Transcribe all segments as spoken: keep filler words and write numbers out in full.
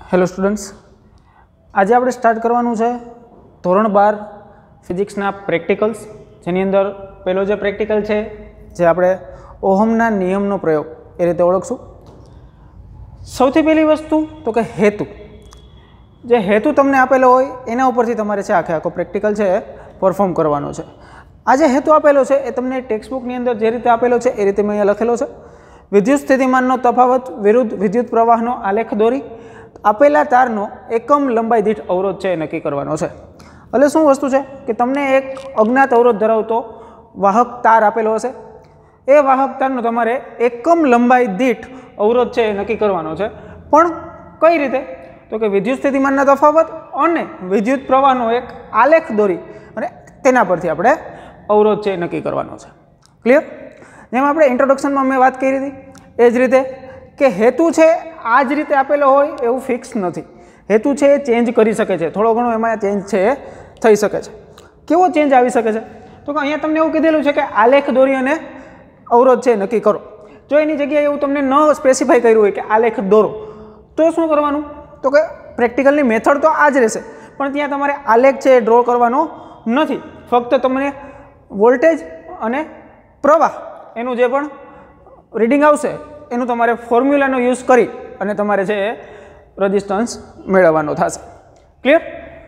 Hello students, आज આપણે start કરવાનું છે ધોરણ બાર ફિઝિક્સના પ્રેક્ટિકલ્સ, જેની અંદર પહેલો જે પ્રેક્ટિકલ છે જે આપણે ઓહમના નિયમનો પ્રયોગ એ રીતે ઓળખશું. સૌથી પહેલી વસ્તુ તો કે હેતુ. જે હેતુ તમને આપેલો હોય એના ઉપરથી તમારે છે આખે આખો પ્રેક્ટિકલ છે પરફોર્મ કરવાનો છે. આ જે હેતુ આપેલો છે એ તમને ટેક્સ્ટબુકની અંદર જે રીતે આપેલો છે એ રીતે મેં અહીંયા લખેલો છે. વિદ્યુત સ્થિતિમાનનો તફાવત વિરુદ્ધ વિદ્યુત પ્રવાહનો આલેખ દોરી આપેલા તારનો એકમ લંબાઈ દીઠ અવરોધ છે એ નક્કી કરવાનો છે. એટલે શું વસ્તુ છે કે તમને એક અજ્ઞાત અવરોધ ધરાવતો વાહક તાર આપેલો હશે. એ વાહક તારનો તમારે એકમ લંબાઈ દીઠ અવરોધ છે એ નક્કી કરવાનો છે. પણ કઈ રીતે? તો કે વિદ્યુત સ્થિતિમાનના તફાવત અને વિદ્યુત પ્રવાહનો એક આલેખ દોરી અને તેના પરથી આપણે અવરોધ છે એ નક્કી કરવાનો છે. ક્લિયર? જેમ આપણે ઇન્ટ્રોડક્શનમાં મેં વાત કરી હતી એ જ રીતે કે હેતુ છે આ જ રીતે આપેલો હોય એવું ફિક્સ નથી. હેતુ છે એ ચેન્જ કરી શકે છે, થોડો ઘણો એમાં ચેન્જ છે એ થઈ શકે છે. કેવો ચેન્જ આવી શકે છે? તો કે અહીંયા તમને એવું કીધેલું છે કે આલેખ દોરી અને અવરોધ છે નક્કી કરો. જો એની જગ્યાએ એવું તમને ન સ્પેસિફાઈ કર્યું હોય કે આલેખ દોરો, તો શું કરવાનું? તો કે પ્રેક્ટિકલની મેથડ તો આ જ રહેશે, પણ ત્યાં તમારે આલેખ છે એ ડ્રો કરવાનો નથી. ફક્ત તમને વોલ્ટેજ અને પ્રવાહ એનું જે પણ રીડિંગ આવશે એનું તમારે ફોર્મ્યુલાનો યુઝ કરી અને તમારે છે એ રેઝિસ્ટન્સ મેળવવાનો થશે. ક્લિયર?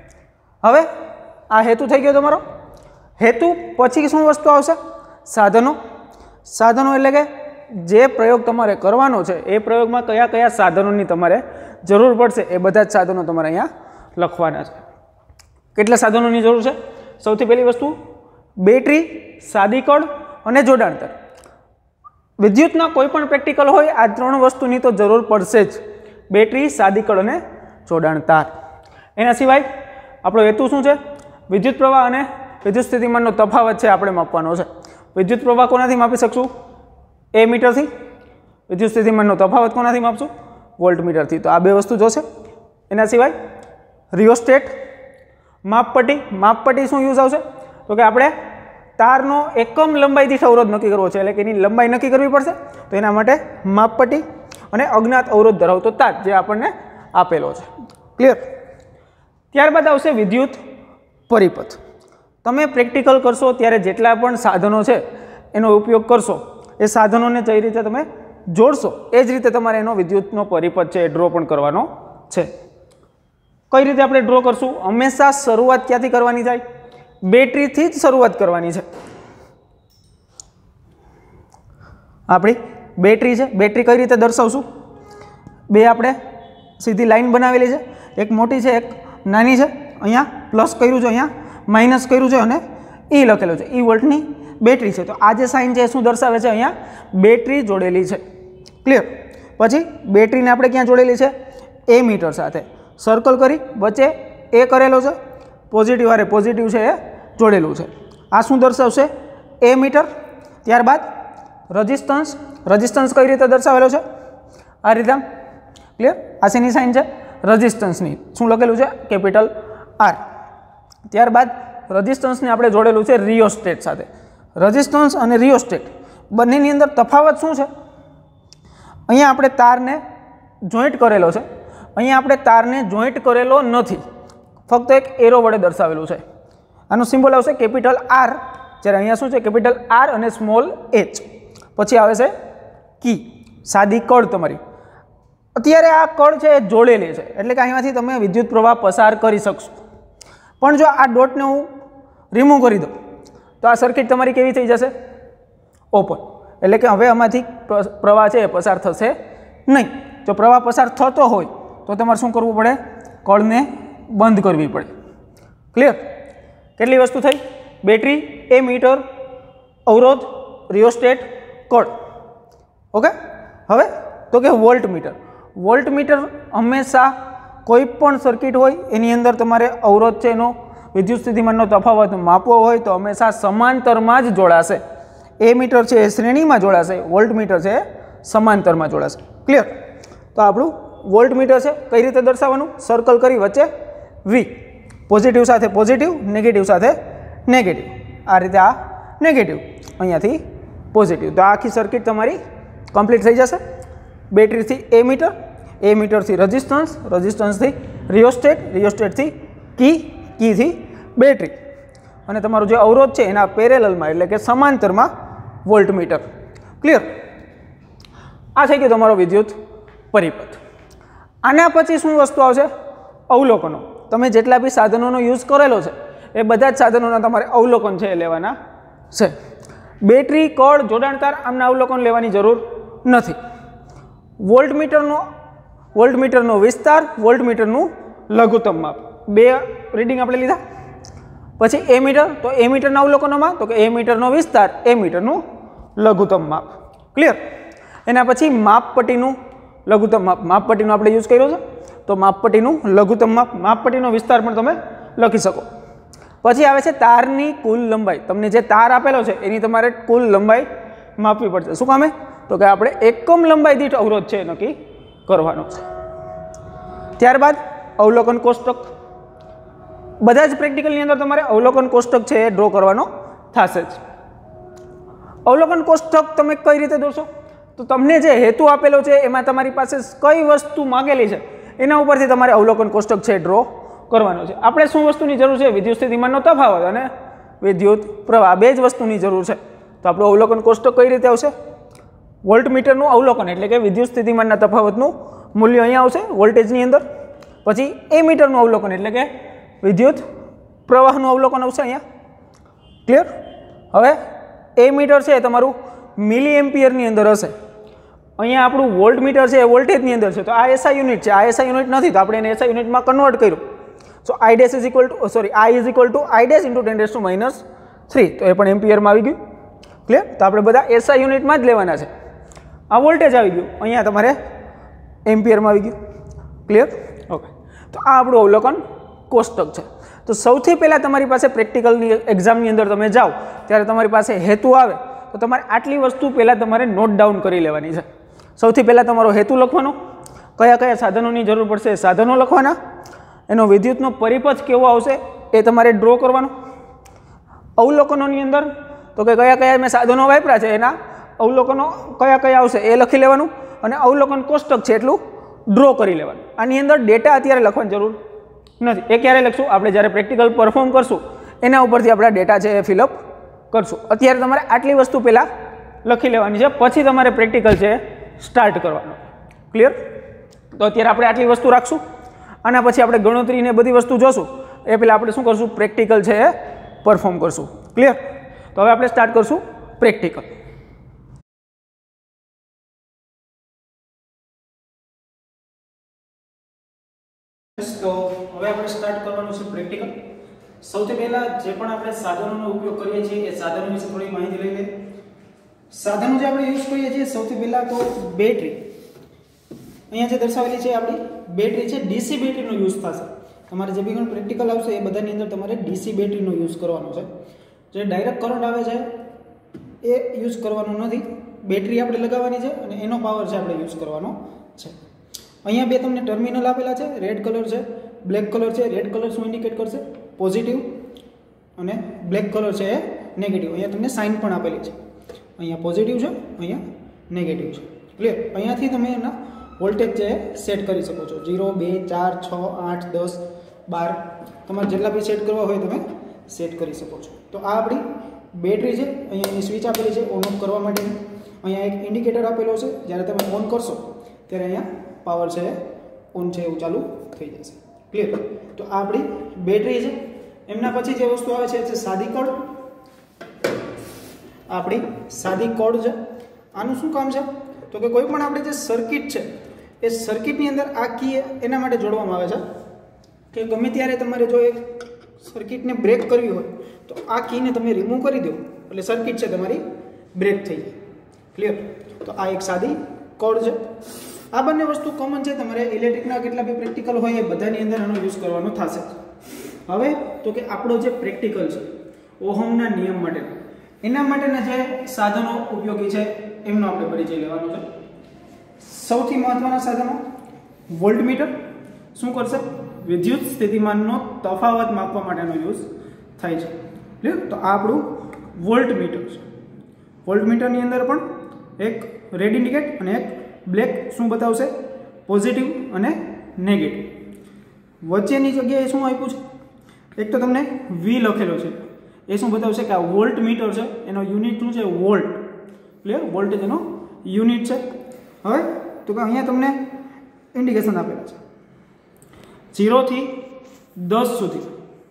હવે આ હેતુ થઈ ગયો તમારો. હેતુ પછી શું વસ્તુ આવશે? સાધનો. સાધનો એટલે કે જે પ્રયોગ તમારે કરવાનો છે એ પ્રયોગમાં કયા કયા સાધનોની તમારે જરૂર પડશે એ બધા જ સાધનો તમારે અહીંયા લખવાના છે. કેટલા સાધનોની જરૂર છે? સૌથી પહેલી વસ્તુ બેટરી, સાદી કળ અને જોડાણ તાર. વિદ્યુતના કોઈ પણ પ્રેક્ટિકલ હોય આ ત્રણ વસ્તુની તો જરૂર પડશે જ: બેટરી, સાદી કળ અને જોડાણ તાર. એના સિવાય આપણો હેતુ શું છે? વિદ્યુત પ્રવાહ અને વિદ્યુત સ્થિતિમાનનો તફાવત છે આપણે માપવાનો છે. વિદ્યુત પ્રવાહ કોનાથી માપી શકશું? એ મીટરથી. વિદ્યુત સ્થિતિમાનનો તફાવત કોનાથી માપશું? વોલ્ટ મીટરથી. તો આ બે વસ્તુ જોશે. એના સિવાય રિયોસ્ટેટ, માપપટ્ટી. માપપટ્ટી શું યુઝ આવશે? તો કે આપણે તારનો એકમ લંબાઈ દીઠ અવરોધ નક્કી કરવો છે, એટલે કે એની લંબાઈ નક્કી કરવી પડશે. તો એના માટે માપપટ્ટી અને અજ્ઞાત અવરોધ ધરાવતો તાર જે આપણને આપેલો છે. ક્લિયર? ત્યારબાદ આવશે વિદ્યુત પરિપથ. તમે પ્રેક્ટિકલ કરશો ત્યારે જેટલા પણ સાધનો છે એનો ઉપયોગ કરશો, એ સાધનોને કઈ રીતે તમે જોડશો એ જ રીતે તમારે એનો વિદ્યુતનો પરિપથ છે એ ડ્રો પણ કરવાનો છે. કઈ રીતે આપણે ડ્રો કરશું? હંમેશા શરૂઆત ક્યાંથી કરવાની થાય? બેટરીથી જ શરૂઆત કરવાની છે. આપણી બેટરી છે, બેટરી કઈ રીતે દર્શાવશું? બે આપણે સીધી લાઈન બનાવેલી છે, એક મોટી છે એક નાની છે. અહીંયા પ્લસ કર્યું છે, અહીંયા માઇનસ કર્યું છે અને ઈ લખેલું છે. ઈ વોલ્ટની બેટરી છે. તો આ જે સાઇન છે એ શું દર્શાવે છે? અહીંયા બેટરી જોડેલી છે. ક્લિયર? પછી બેટરીને આપણે ક્યાં જોડેલી છે? એ મીટર સાથે. સર્કલ કરી વચ્ચે એ કરેલો છે, પોઝિટિવ હારે પોઝિટિવ છે એ જોડેલું છે. આ શું દર્શાવશે? Ammeter. ત્યારબાદ રેઝિસ્ટન્સ. રેઝિસ્ટન્સ કઈ રીતે દર્શાવેલો છે? આ રીતે. ક્લિયર? આ શેની સાઇન છે? રેઝિસ્ટન્સની. શું લખેલું છે? Capital R. ત્યારબાદ રેઝિસ્ટન્સને આપણે જોડેલું છે રિયોસ્ટેટ સાથે. રેઝિસ્ટન્સ અને રિયોસ્ટેટ બંનેની અંદર તફાવત શું છે? અહીંયા આપણે તારને જોઈન્ટ કરેલો છે, અહીંયા આપણે તારને જોઈન્ટ કરેલો નથી, ફક્ત એક એરો વડે દર્શાવેલું છે. આનું સિમ્બોલ આવશે કેપિટલ આર, જ્યારે અહીંયા શું છે? કેપિટલ આર અને સ્મોલ એચ. પછી આવે છે કી, સાદી કળ તમારી. અત્યારે આ કળ છે એ જોડેલી છે, એટલે કે અહીંયાથી તમે વિદ્યુત પ્રવાહ પસાર કરી શકશો. પણ જો આ ડોટને હું રિમૂવ કરી દઉં તો આ સર્કિટ તમારી કેવી થઈ જશે? ઓપન. એટલે કે હવે આમાંથી પ્રવાહ છે એ પસાર થશે નહીં. જો પ્રવાહ પસાર થતો હોય તો તમારે શું કરવું પડે? કળને બંધ કરવી પડે. ક્લિયર? કેટલી વસ્તુ થઈ? બેટરી, એ મીટર, અવરોધ, રિયોસ્ટેટ, કળ. ઓકે. હવે તો કે વોલ્ટ મીટર. વોલ્ટ મીટર હંમેશા કોઈ પણ સર્કિટ હોય એની અંદર તમારે અવરોધ છે એનો વિદ્યુત સ્થિતિમાનનો તફાવત માપવો હોય તો હંમેશા સમાંતરમાં જ જોડાશે. એ મીટર છે એ શ્રેણીમાં જોડાશે, વોલ્ટ મીટર છે એ સમાંતરમાં જોડાશે. ક્લિયર? તો આપણું વોલ્ટ મીટર છે કઈ રીતે દર્શાવવાનું? સર્કલ કરી વચ્ચે વી, પોઝિટિવ સાથે પોઝિટિવ, નેગેટિવ સાથે નેગેટિવ. આ રીતે આ નેગેટિવ, અહીંયાથી પોઝિટિવ. તો આખી સર્કિટ તમારી કમ્પ્લીટ થઈ જશે. બેટરીથી એ મીટર, એ મીટરથી રજિસ્ટન્સ, રજિસ્ટન્સથી રિયોસ્ટેટ, રિયોસ્ટેટથી કી, કીથી બેટરી, અને તમારું જે અવરોધ છે એના પેરેલલમાં એટલે કે સમાંતરમાં વોલ્ટમીટર. ક્લિયર? આ થઈ ગયો તમારો વિદ્યુત પરિપથ. આના પછી શું વસ્તુ આવશે? અવલોકનો. તમે જેટલા બી સાધનોનો યુઝ કરેલો છે એ બધા જ સાધનોના તમારે અવલોકન છે એ લેવાના છે. બેટરી, કળ, જોડાણ તાર આમના અવલોકન લેવાની જરૂર નથી. વોલ્ટમીટરનો વોલ્ટમીટરનો વિસ્તાર, વોલ્ટમીટરનું લઘુત્તમ માપ, બે રીડિંગ આપણે લીધા. પછી એ મીટર, તો એ મીટરના અવલોકનોમાં તો કે એ મીટરનો વિસ્તાર, એ મીટરનું લઘુત્તમ માપ. ક્લિયર? એના પછી માપપટ્ટીનું લઘુત્તમ માપ, માપપટ્ટીનો આપણે યુઝ કર્યો છે તો માપપટ્ટીનું લઘુત્તમ માપ, માપપટ્ટીનો વિસ્તાર પણ તમે લખી શકો. પછી આવે છે તારની કુલ લંબાઈ. તમને જે તાર આપેલો છે એની તમારે કુલ લંબાઈ માપવી પડશે. શું કામે? તો કે આપણે એકમ લંબાઈ દીઠ અવરોધ છે નક્કી કરવાનો છે. ત્યારબાદ અવલોકન કોષ્ટક. બધા જ પ્રેક્ટિકલની અંદર તમારે અવલોકન કોષ્ટક છે એ ડ્રો કરવાનો થશે જ. અવલોકન કોષ્ટક તમે કઈ રીતે દોરશો? તો તમને જે હેતુ આપેલો છે એમાં તમારી પાસે કઈ વસ્તુ માગેલી છે એના ઉપરથી તમારે અવલોકન કોષ્ટક છે ડ્રો કરવાનો છે. આપણે શું વસ્તુની જરૂર છે? વિદ્યુત સ્થિતિમાનનો તફાવત અને વિદ્યુત પ્રવાહ, બે જ વસ્તુની જરૂર છે. તો આપણું અવલોકન કોષ્ટક કઈ રીતે આવશે? વોલ્ટમીટરનું અવલોકન એટલે કે વિદ્યુત સ્થિતિમાનના તફાવતનું મૂલ્ય અહીંયા આવશે વોલ્ટેજની અંદર. પછી એ મીટરનું અવલોકન એટલે કે વિદ્યુત પ્રવાહનું અવલોકન આવશે અહીંયા. ક્લિયર? હવે એ મીટર છે એ તમારું મિલી એમ્પિયરની અંદર હશે. અહીંયા આપણું વોલ્ટમીટર છે એ વોલ્ટેજની અંદર છે. તો આ એસઆઈ યુનિટ છે, આ એસઆઈ યુનિટ નથી તો આપણે એને એસઆઈ યુનિટમાં કન્વર્ટ કર્યું. So I dash is equal to sorry I is equal to I dash into ten dash to minus three. તો એ પણ એમ્પિયરમાં આવી ગયું. ક્લિયર? તો આપણે બધા એસઆઈ યુનિટમાં જ લેવાના છે. આ વોલ્ટેજ આવી ગયું, અહીંયા તમારે એમ્પિયરમાં આવી ગયું. ક્લિયર? ઓકે. તો આ આપણું અવલોકન કોષ્ટક છે. તો સૌથી પહેલાં તમારી પાસે પ્રેક્ટિકલની એક્ઝામની અંદર તમે જાઓ ત્યારે તમારી પાસે હેતુ આવે તો તમારે આટલી વસ્તુ પહેલાં તમારે નોટ ડાઉન કરી લેવાની છે. સૌથી પહેલાં તમારો હેતુ લખવાનો, કયા કયા સાધનોની જરૂર પડશે એ સાધનો લખવાના, એનો વિદ્યુતનો પરિપથ કેવો આવશે એ તમારે ડ્રો કરવાનો. અવલોકનોની અંદર તો કે કયા કયા મેં સાધનો વાપર્યા છે એના અવલોકનો કયા કયા આવશે એ લખી લેવાનું, અને અવલોકન કોષ્ટક છે એટલું ડ્રો કરી લેવાનું. આની અંદર ડેટા અત્યારે લખવાની જરૂર નથી. એ ક્યારે લખશું? આપણે જ્યારે પ્રેક્ટિકલ પરફોર્મ કરશું એના ઉપરથી આપણા ડેટા છે એ ફિલઅપ કરશું. અત્યારે તમારે આટલી વસ્તુ પહેલાં લખી લેવાની છે, પછી તમારે પ્રેક્ટિકલ છે સ્ટાર્ટ કરવાનું. ક્લિયર? તો અત્યારે આપણે આટલી વસ્તુ રાખશું. આના પછી આપણે ગણતરીને બધી વસ્તુ જોશું એ પહેલાં આપણે શું કરશું? પ્રેક્ટિકલ છે એ પરફોર્મ કરશું. ક્લિયર? તો હવે આપણે સ્ટાર્ટ કરશું પ્રેક્ટિકલ. તો હવે આપણે સ્ટાર્ટ કરવાનું છે પ્રેક્ટિકલ. સૌથી પહેલા જે પણ આપણે સાધનોનો ઉપયોગ કરીએ છીએ એ સાધનો વિશે થોડી માહિતી લઈ લઈએ. સાધનો જે આપણે યુઝ કરીએ છીએ સૌથી પહેલા તો બેટરી. અહીંયા જે દર્શાવેલી છે આપણી બેટરી છે, ડીસી બેટરીનો યુઝ થશે. તમારે જે બી પણ પ્રેક્ટિકલ આવશે એ બધાની અંદર તમારે ડીસી બેટરીનો યુઝ કરવાનો છે. જે ડાયરેક્ટ કરંટ આવે છે એ યુઝ કરવાનો નથી. બેટરી આપણે લગાવવાની છે અને એનો પાવર છે આપણે યુઝ કરવાનો છે. અહીંયા બે તમને ટર્મિનલ આપેલા છે, રેડ કલર છે, બ્લેક કલર છે. રેડ કલર શું ઇન્ડિકેટ કરશે? પોઝિટિવ, અને બ્લેક કલર છે એ નેગેટિવ. અહીંયા તમને સાઇન પણ આપેલી છે. અહીંયા પોઝિટિવ છે, અહીંયા નેગેટિવ છે. ક્લિયર? અહીંયાથી તમે એના વોલ્ટેજ છે સેટ કરી શકો છો. ઝીરો, બે, ચાર, છ, આઠ, દસ, બાર, તમારે જેટલા બી સેટ કરવા હોય તમે સેટ કરી શકો છો. તો આ આપણી બેટરી છે. અહીંયા એની સ્વિચ આપેલી છે ઓન ઓફ કરવા માટેની. અહીંયા એક ઇન્ડિકેટર આપેલો છે, જ્યારે તમે ઓન કરશો ત્યારે અહીંયા પાવર છે ઓન છે એવું ચાલુ થઈ જશે. ક્લિયર? તો આ આપણી બેટરી છે. એમના પછી જે વસ્તુ આવે છે એ છે સાદી કોડ. આપણી સાદી કોડ છે. આનું શું કામ છે? તો કે કોઈ પણ આપણે જે સર્કિટ છે એ સર્કિટની અંદર આ કી એના માટે જોડવામાં આવે છે કે ગમે ત્યારે તમારે જો એક સર્કિટને બ્રેક કરવી હોય તો આ કીને તમે રિમૂવ કરી દો એટલે સર્કિટ છે તમારી બ્રેક થઈ જાય. ક્લિયર? તો આ એક સાદી કોડ છે. આ બંને વસ્તુ કોમન છે. તમારે ઇલેક્ટ્રિકના કેટલા બી પ્રેક્ટિકલ હોય એ બધાની અંદર આનો યુઝ કરવાનો થશે. હવે તો કે આપણો જે પ્રેક્ટિકલ છે ઓહમના નિયમ માટે, એના માટેના જે સાધનો ઉપયોગી છે એમનો આપણે પરિચય લેવાનો છે. સૌથી મહત્વના સાધનો વોલ્ટમીટર. શું કરશે? વિદ્યુત સ્થિતિમાનનો તફાવત માપવા માટેનો યુઝ થાય છે. ક્લિયર? તો આ આપણું વોલ્ટમીટર છે. વોલ્ટમીટરની અંદર પણ એક રેડ ઇન્ડિકેટ અને એક બ્લેક શું બતાવશે? પોઝિટિવ અને નેગેટિવ. વચ્ચેની જગ્યાએ શું આપ્યું છે? એક તો તમને વી લખેલો છે, એ શું બતાવશે કે આ વોલ્ટ મીટર છે, એનો યુનિટ શું છે? વોલ્ટ. ક્લિયર? વોલ્ટેજ એનો યુનિટ છે. હવે તો કે અહીંયા તમને ઇન્ડિકેશન આપેલા છે ઝીરોથી દસ સુધી.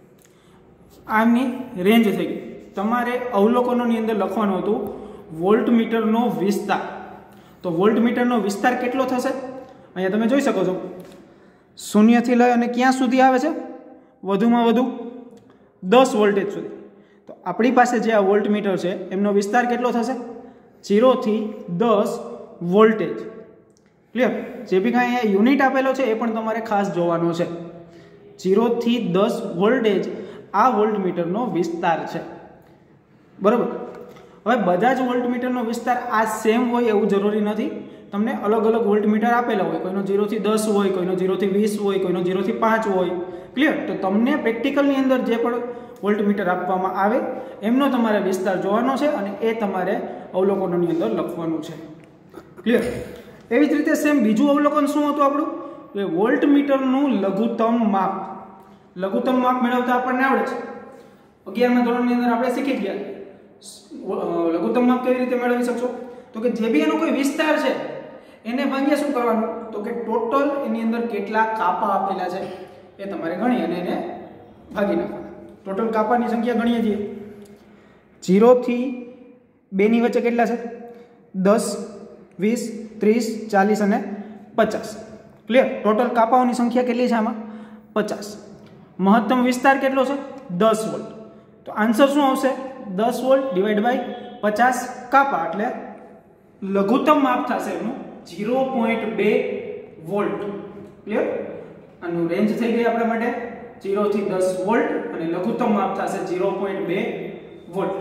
આની રેન્જ થઈ ગઈ. તમારે અવલોકનોની અંદર લખવાનું હતું વોલ્ટ મીટરનો વિસ્તાર. તો વોલ્ટ મીટરનો વિસ્તાર કેટલો થશે? અહીંયા તમે જોઈ શકો છો શૂન્યથી લઈ અને ક્યાં સુધી આવે છે? વધુમાં વધુ દસ વોલ્ટેજ સુધી. તો આપણી પાસે જે આ વોલ્ટ મીટર છે એમનો વિસ્તાર કેટલો થશે? ઝીરોથી દસ વોલ્ટેજ. ક્લિયર? જે બી કાંઈ અહીંયા યુનિટ આપેલો છે એ પણ તમારે ખાસ જોવાનો છે. ઝીરોથી દસ વોલ્ટેજ આ વોલ્ટ મીટરનો વિસ્તાર છે. બરાબર? હવે બધા જ વોલ્ટ મીટરનો વિસ્તાર આ સેમ હોય એવું જરૂરી નથી. તમને અલગ અલગ વોલ્ટ મીટર આપેલા હોય, કોઈનો ઝીરોથી દસ હોય, કોઈનો ઝીરોથી વીસ હોય, કોઈનો ઝીરોથી પાંચ હોય. ક્લિયર? તો તમને પ્રેક્ટિકલની અંદર જે પણ વોલ્ટ મીટર આપવામાં આવે એમનો તમારે વિસ્તાર જોવાનો છે અને એ તમારે અવલોકનોની અંદર લખવાનું છે. ક્લિયર? એવી જ રીતે સેમ બીજું અવલોકન શું હતું આપણું? કે વોલ્ટ મીટરનું લઘુત્તમ માપ. લઘુત્તમ માપ મેળવતા આપણને આવડે છે. અગિયારમા ધોરણની અંદર આપણે શીખી ગયા. લઘુત્તમ માપ કેવી રીતે મેળવી શકશો? તો કે જે બી એનો કોઈ વિસ્તાર છે એને ભાગ્યા શું કરવાનું? તો કે ટોટલ એની અંદર કેટલા કાપા આપેલા છે એ તમારે ગણી અને એને ભાગી નાખવાના. ટોટલ કાપાની સંખ્યા ગણીએ છીએ. ઝીરોથી બેની વચ્ચે કેટલા છે? દસ, વીસ, ત્રીસ, ચાલીસ અને પચાસ. ક્લિયર? ટોટલ કાપાઓની સંખ્યા કેટલી છે આમાં? પચાસ. મહત્તમ વિસ્તાર કેટલો છે? દસ વોલ્ટ. તો આન્સર શું આવશે? દસ વોલ્ટ ડિવાઈડ બાય પચાસ કાપા એટલે લઘુત્તમ માપ થશે એનું ઝીરો પોઈન્ટ બે વોલ્ટ. ક્લિયર? આનું રેન્જ થઈ ગઈ આપણા માટે ઝીરોથી દસ વોલ્ટ અને લઘુત્તમ માપ થશે ઝીરો પોઈન્ટ બે વોલ્ટ.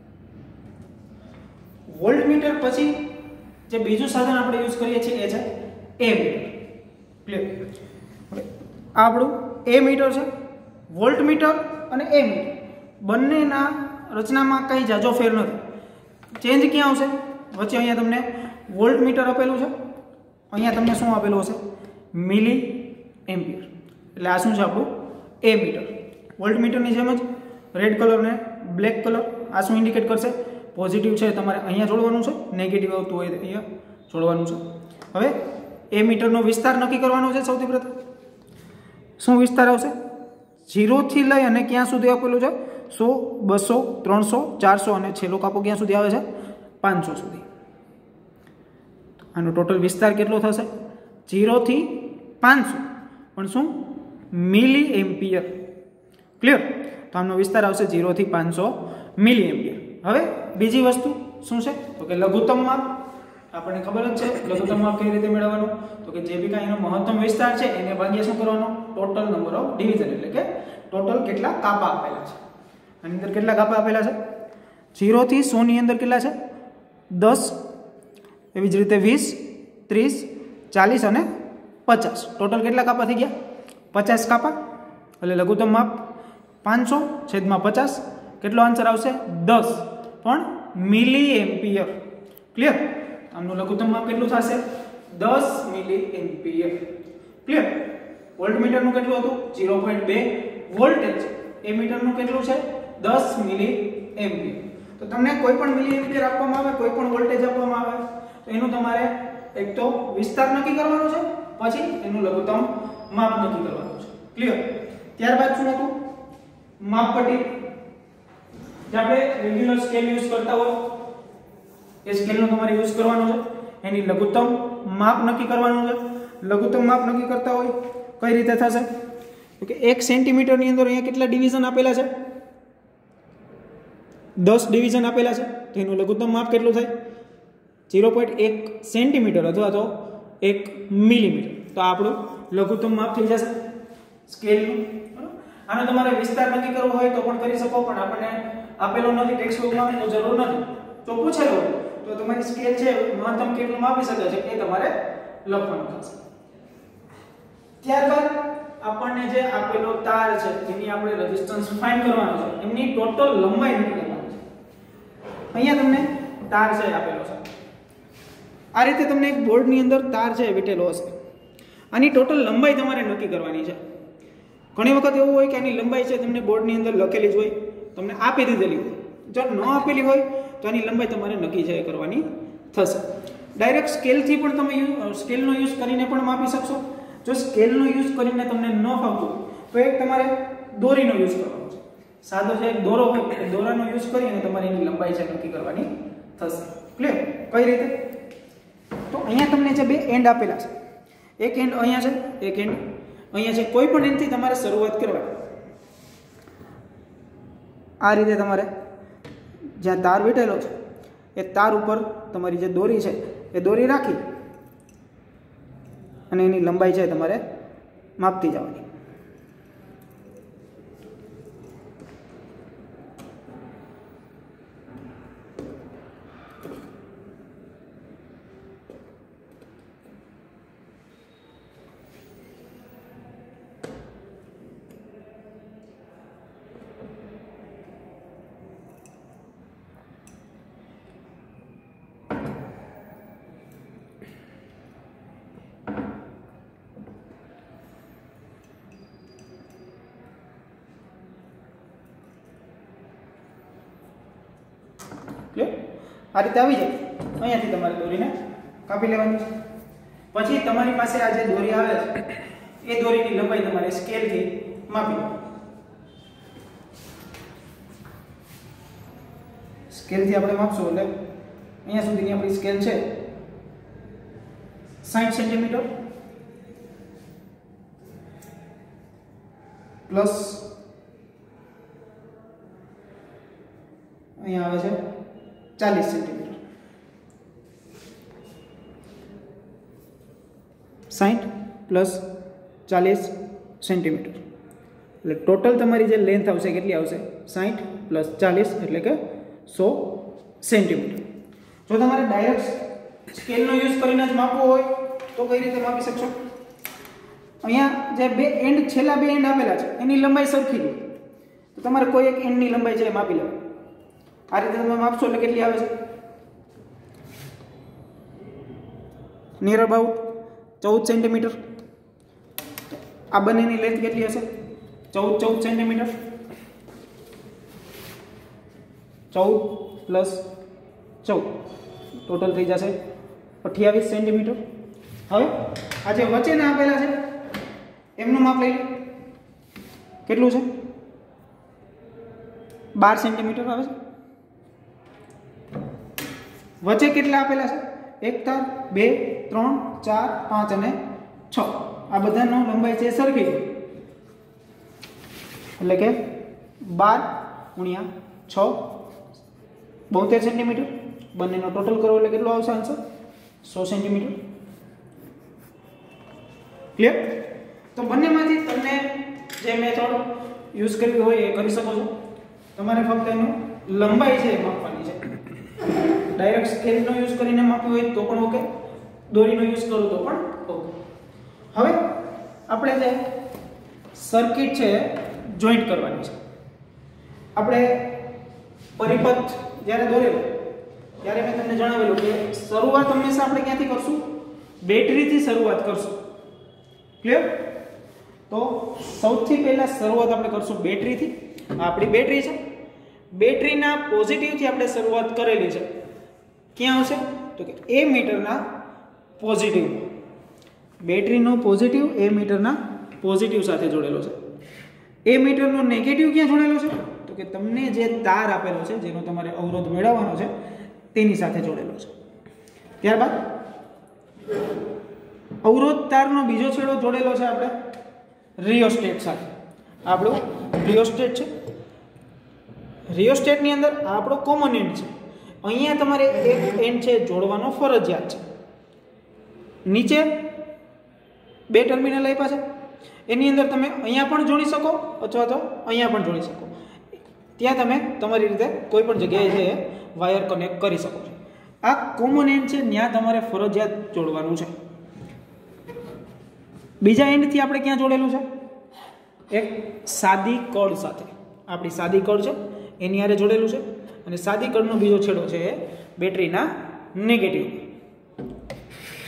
વોલ્ટ મીટર પછી જે બીજું સાધન આપણે યુઝ કરીએ છીએ એ છે એ મીટર. ક્લિયર? હવે આ આપણું એ મીટર છે. વોલ્ટ મીટર અને એ મીટર બંનેના રચનામાં કંઈ જાજો ફેર નથી. ચેન્જ ક્યાં આવશે? વચ્ચે અહીંયા તમને વોલ્ટ મીટર આપેલું છે, અહીંયા તમને શું આપેલું હશે? Milliampere. એટલે આ શું છે આપણું એ મીટર. વોલ્ટ મીટરની જેમ જ રેડ કલર ને બ્લેક કલર આ શું ઇન્ડિકેટ કરશે? પોઝિટિવ છે તમારે અહીંયા જોડવાનું છે, નેગેટિવ આવતું હોય અહીંયા જોડવાનું છે. હવે એ મીટરનો વિસ્તાર નક્કી કરવાનો છે. સૌથી પ્રથમ શું વિસ્તાર આવશે? ઝીરોથી લઈ અને ક્યાં સુધી આપેલું છે? સો, બસો, ત્રણસો, ચારસો અને છેલ્લો કાપો ક્યાં સુધી આવે છે? પાંચસો સુધી. આનો ટોટલ વિસ્તાર કેટલો થશે? ઝીરોથી પાંચસો પણ શું? મિલી એમ્પિયર. ક્લિયર? તો આનો વિસ્તાર આવશે ઝીરોથી પાંચસો મિલી એમ્પિયર. હવે બીજી વસ્તુ શું છે? તો કે લઘુત્તમ માપ. આપણને ખબર જ છે લઘુત્તમ માપ કેવી રીતે મેળવવાનું? તો કે જે બી કાંઈ એનો મહત્તમ વિસ્તાર છે એને ભાગ્યા શું કરવાનો? Total number of division. એટલે કે ટોટલ કેટલા કાપા આપેલા છે. આની અંદર કેટલા કાપા આપેલા છે? ઝીરોથી સો ની અંદર કેટલા છે? દસ. એવી જ રીતે વીસ, ત્રીસ, ચાલીસ અને પચાસ. ટોટલ કેટલા કાપા થઈ ગયા? પચાસ કાપા. એટલે લઘુત્તમ માપ પાંચસો છેદમાં પચાસ. કેટલો આન્સર આવશે? દસ પણ મિલી એમ્પિયર. ક્લિયર? આમનું લઘુત્તમ માપ કેટલું થશે? દસ મિલી એમ્પિયર. ક્લિયર? વોલ્ટ મીટરનું કેટલું હતું? ઝીરો પોઈન્ટ બે વોલ્ટેજ. એ મીટરનું કેટલું છે? દસ મિલી એમ્પિયર. તો તમને કોઈ પણ મિલી એમ્પિયર આપવામાં આવે, કોઈ પણ વોલ્ટેજ આપવામાં આવે તો એનું તમારે એક તો વિસ્તાર નક્કી કરવાનો છે, પછી એનું લઘુત્તમ માપ નક્કી કરવાનું છે. ક્લિયર? ત્યારબાદ શું હતું? માપપટ્ટી. જે આપણે રેગ્યુલર સ્કેલ યુઝ કરતા હોય એ સ્કેલનો તમારે યુઝ કરવાનો છે. એની લઘુત્તમ માપ નક્કી કરવાનું છે. લઘુત્તમ માપ નક્કી કરતા હોય કઈ રીતે થશે? તો કે એક સેન્ટીમીટરની અંદર અહીંયા કેટલા ડિવિઝન આપેલા છે? દસ ડિવિઝન આપેલા છે. તો એનું લઘુત્તમ માપ કેટલું થાય? ઝીરો પોઈન્ટ એક સેન્ટીમીટર અથવા તો એક મિલીમીટર. તો આપણું લઘુત્તમ માપ થઈ જશે સ્કેલનું. આનો તમારે વિસ્તાર નક્કી કરવો હોય તો પણ કરી શકો, પણ આપણને આપેલો નથી ટેક્સ્ટ બુકમાં તો જરૂર નથી. તો પૂછેલો હોય તો તમારી સ્કેલ છે મહત્તમ કેટલું માપી શકે છે એ તમારે લખવાનું થશે. ત્યારબાદ આપણને જે આપેલો તાર છે જેની આપણે રેઝિસ્ટન્સ ફાઇન્ડ કરવાનો છે, એમની ટોટલ લંબાઈ નક્કી કરવાની છે. અહીંયા તમને તાર છે આપેલો છે. આ રીતે તમને એક બોર્ડની અંદર તાર છે વીટેલો હશે. આની ટોટલ લંબાઈ તમારે નક્કી કરવાની છે. ઘણી વખત એવું હોય કે આની લંબાઈ છે તમને બોર્ડની અંદર લખેલી જ હોય, તમને આપી દીધેલી હોય. જો ન આપેલી હોય તો આની લંબાઈ તમારે નક્કી છે કરવાની થશે. ડાયરેક્ટ સ્કેલથી પણ તમે સ્કેલનો યુઝ કરીને પણ માપી શકશો. જો સ્કેલનો યુઝ કરીને તમને ન ફાવતું તો એક તમારે દોરીનો યુઝ કરવાનો છે. સાદો જે એક દોરો હોય એ દોરાનો યુઝ કરીને તમારે એની લંબાઈ છે નક્કી કરવાની થશે. ક્લિયર? કઈ રીતે? તો અહીંયા તમને જે બે એન્ડ આપેલા છે, એક એન્ડ અહીંયા છે, એક એન્ડ અહીંયા છે. કોઈ પણ એન્ડથી તમારે શરૂઆત કરવાની. આ રીતે તમારે જ્યાં તાર વીટેલો છે એ તાર ઉપર તમારી જે દોરી છે એ દોરી રાખી અને એની લંબાઈ છે તમારે માપતી જવાની. આ રીતે આવી જાય. અહીંયાથી તમારે દોરીને કાપી લેવાની છે. પછી તમારી પાસે આ જે દોરી આવે છે એ દોરીની લંબાઈ તમારે સ્કેલથી માપી લો. સ્કેલથી આપણે માપશું એટલે અહીંયા સુધીની આપણી સ્કેલ છે સાઠ સેન્ટીમીટર પ્લસ અહીંયા આવે છે ચાલીસ સેન્ટીમીટર. સાઠ પ્લસ ચાલીસ સેન્ટીમીટર એટલે ટોટલ તમારી જે લેન્થ આવશે કેટલી આવશે? સાઠ પ્લસ ચાલીસ એટલે કે સો સેન્ટીમીટર. જો તમારે ડાયરેક્ટ સ્કેલનો યુઝ કરીને જ માપવું હોય તો કઈ રીતે માપી શકશો? અહીંયા જે બે એન્ડ છેલ્લા બે એન્ડ આપેલા છે એની લંબાઈ સરખી છે તો તમારે કોઈ એક એન્ડની લંબાઈ છે એ માપી લેવાની. આ રીતે તમે માપશો એટલે કેટલી આવે છે? નિયર અબાઉટ ચૌદ સેન્ટીમીટર. આ બંનેની લેન્થ કેટલી હશે? ચૌદ ચૌદ સેન્ટીમીટર. ચૌદ પ્લસ ચૌદ ટોટલ થઈ જશે અઠ્યાવીસ સેન્ટીમીટર. હવે આ જે વચ્ચેના આપેલા છે એમનું માપ લઈ લો. કેટલું છે? બાર સેન્ટીમીટર આવે છે. વચ્ચે કેટલા આપેલા છે? એક તાર, બે, ત્રણ, ચાર, પાંચ અને છ. આ બધાનો લંબાઈ છે સરખી છે એટલે કે બાર ગુણ્યા છ બોતેર સેન્ટીમીટર. બંનેનો ટોટલ કરો એટલે કેટલો આવશે આન્સર? સો સેન્ટીમીટર. ક્લિયર? તો બંનેમાંથી તમને જે મેથડ યુઝ કરવી હોય એ કરી શકો છો. તમારે ફક્ત એનું લંબાઈ છે એ માપવાની છે. ડાયરેક્ટ સ્કેલનો યુઝ કરીને માપ્યું હોય તો પણ ઓકે, દોરીનો યુઝ કરો તો પણ ઓકે. હવે આપણે જે સર્કિટ છે જોઈન્ટ કરવાની છે. આપણે પરિપથ જ્યારે દોરેલો ત્યારે મેં તમને જણાવેલું કે શરૂઆત હંમેશા આપણે ક્યાંથી કરશું? બેટરીથી શરૂઆત કરશું. ક્લિયર? તો સૌથી પહેલા શરૂઆત આપણે કરશું બેટરીથી. આપણી બેટરી છે, બેટરીના પોઝિટિવથી આપણે શરૂઆત કરેલી છે. ક્યાં આવશે? તો કે એ મીટરના પોઝિટિવ. બેટરીનો પોઝિટિવ એ મીટરના પોઝિટિવ સાથે જોડેલો છે. એ મીટરનો નેગેટિવ ક્યાં જોડેલો છે? તો કે તમને જે તાર આપેલો છે જેનો તમારે અવરોધ મેળવવાનો છે તેની સાથે જોડેલો છે. ત્યારબાદ અવરોધ તારનો બીજો છેડો જોડેલો છે આપણે રિયોસ્ટેટ સાથે. આપણો રિયોસ્ટેટ છે. રિયોસ્ટેટની અંદર આપણો કોમન એન્ડ છે. અહીંયા તમારે એક એન્ડ છે જોડવાનો ફરજિયાત છે. નીચે બે ટર્મિનલ આપ્યા છે એની અંદર તમે અહીંયા પણ જોડી શકો અથવા તો અહીંયા પણ જોડી શકો. ત્યાં તમે તમારી રીતે કોઈ પણ જગ્યાએ છે વાયર કનેક્ટ કરી શકો છો. આ કોમન એન્ડ છે ત્યાં તમારે ફરજિયાત જોડવાનું છે. બીજા એન્ડથી આપણે ક્યાં જોડેલું છે? એક સાદી કળ સાથે. આપણી સાદી કળ છે એની હારે જોડેલું છે અને સાદી કળનો બીજો છેડો છે એ બેટરીના નેગેટિવ.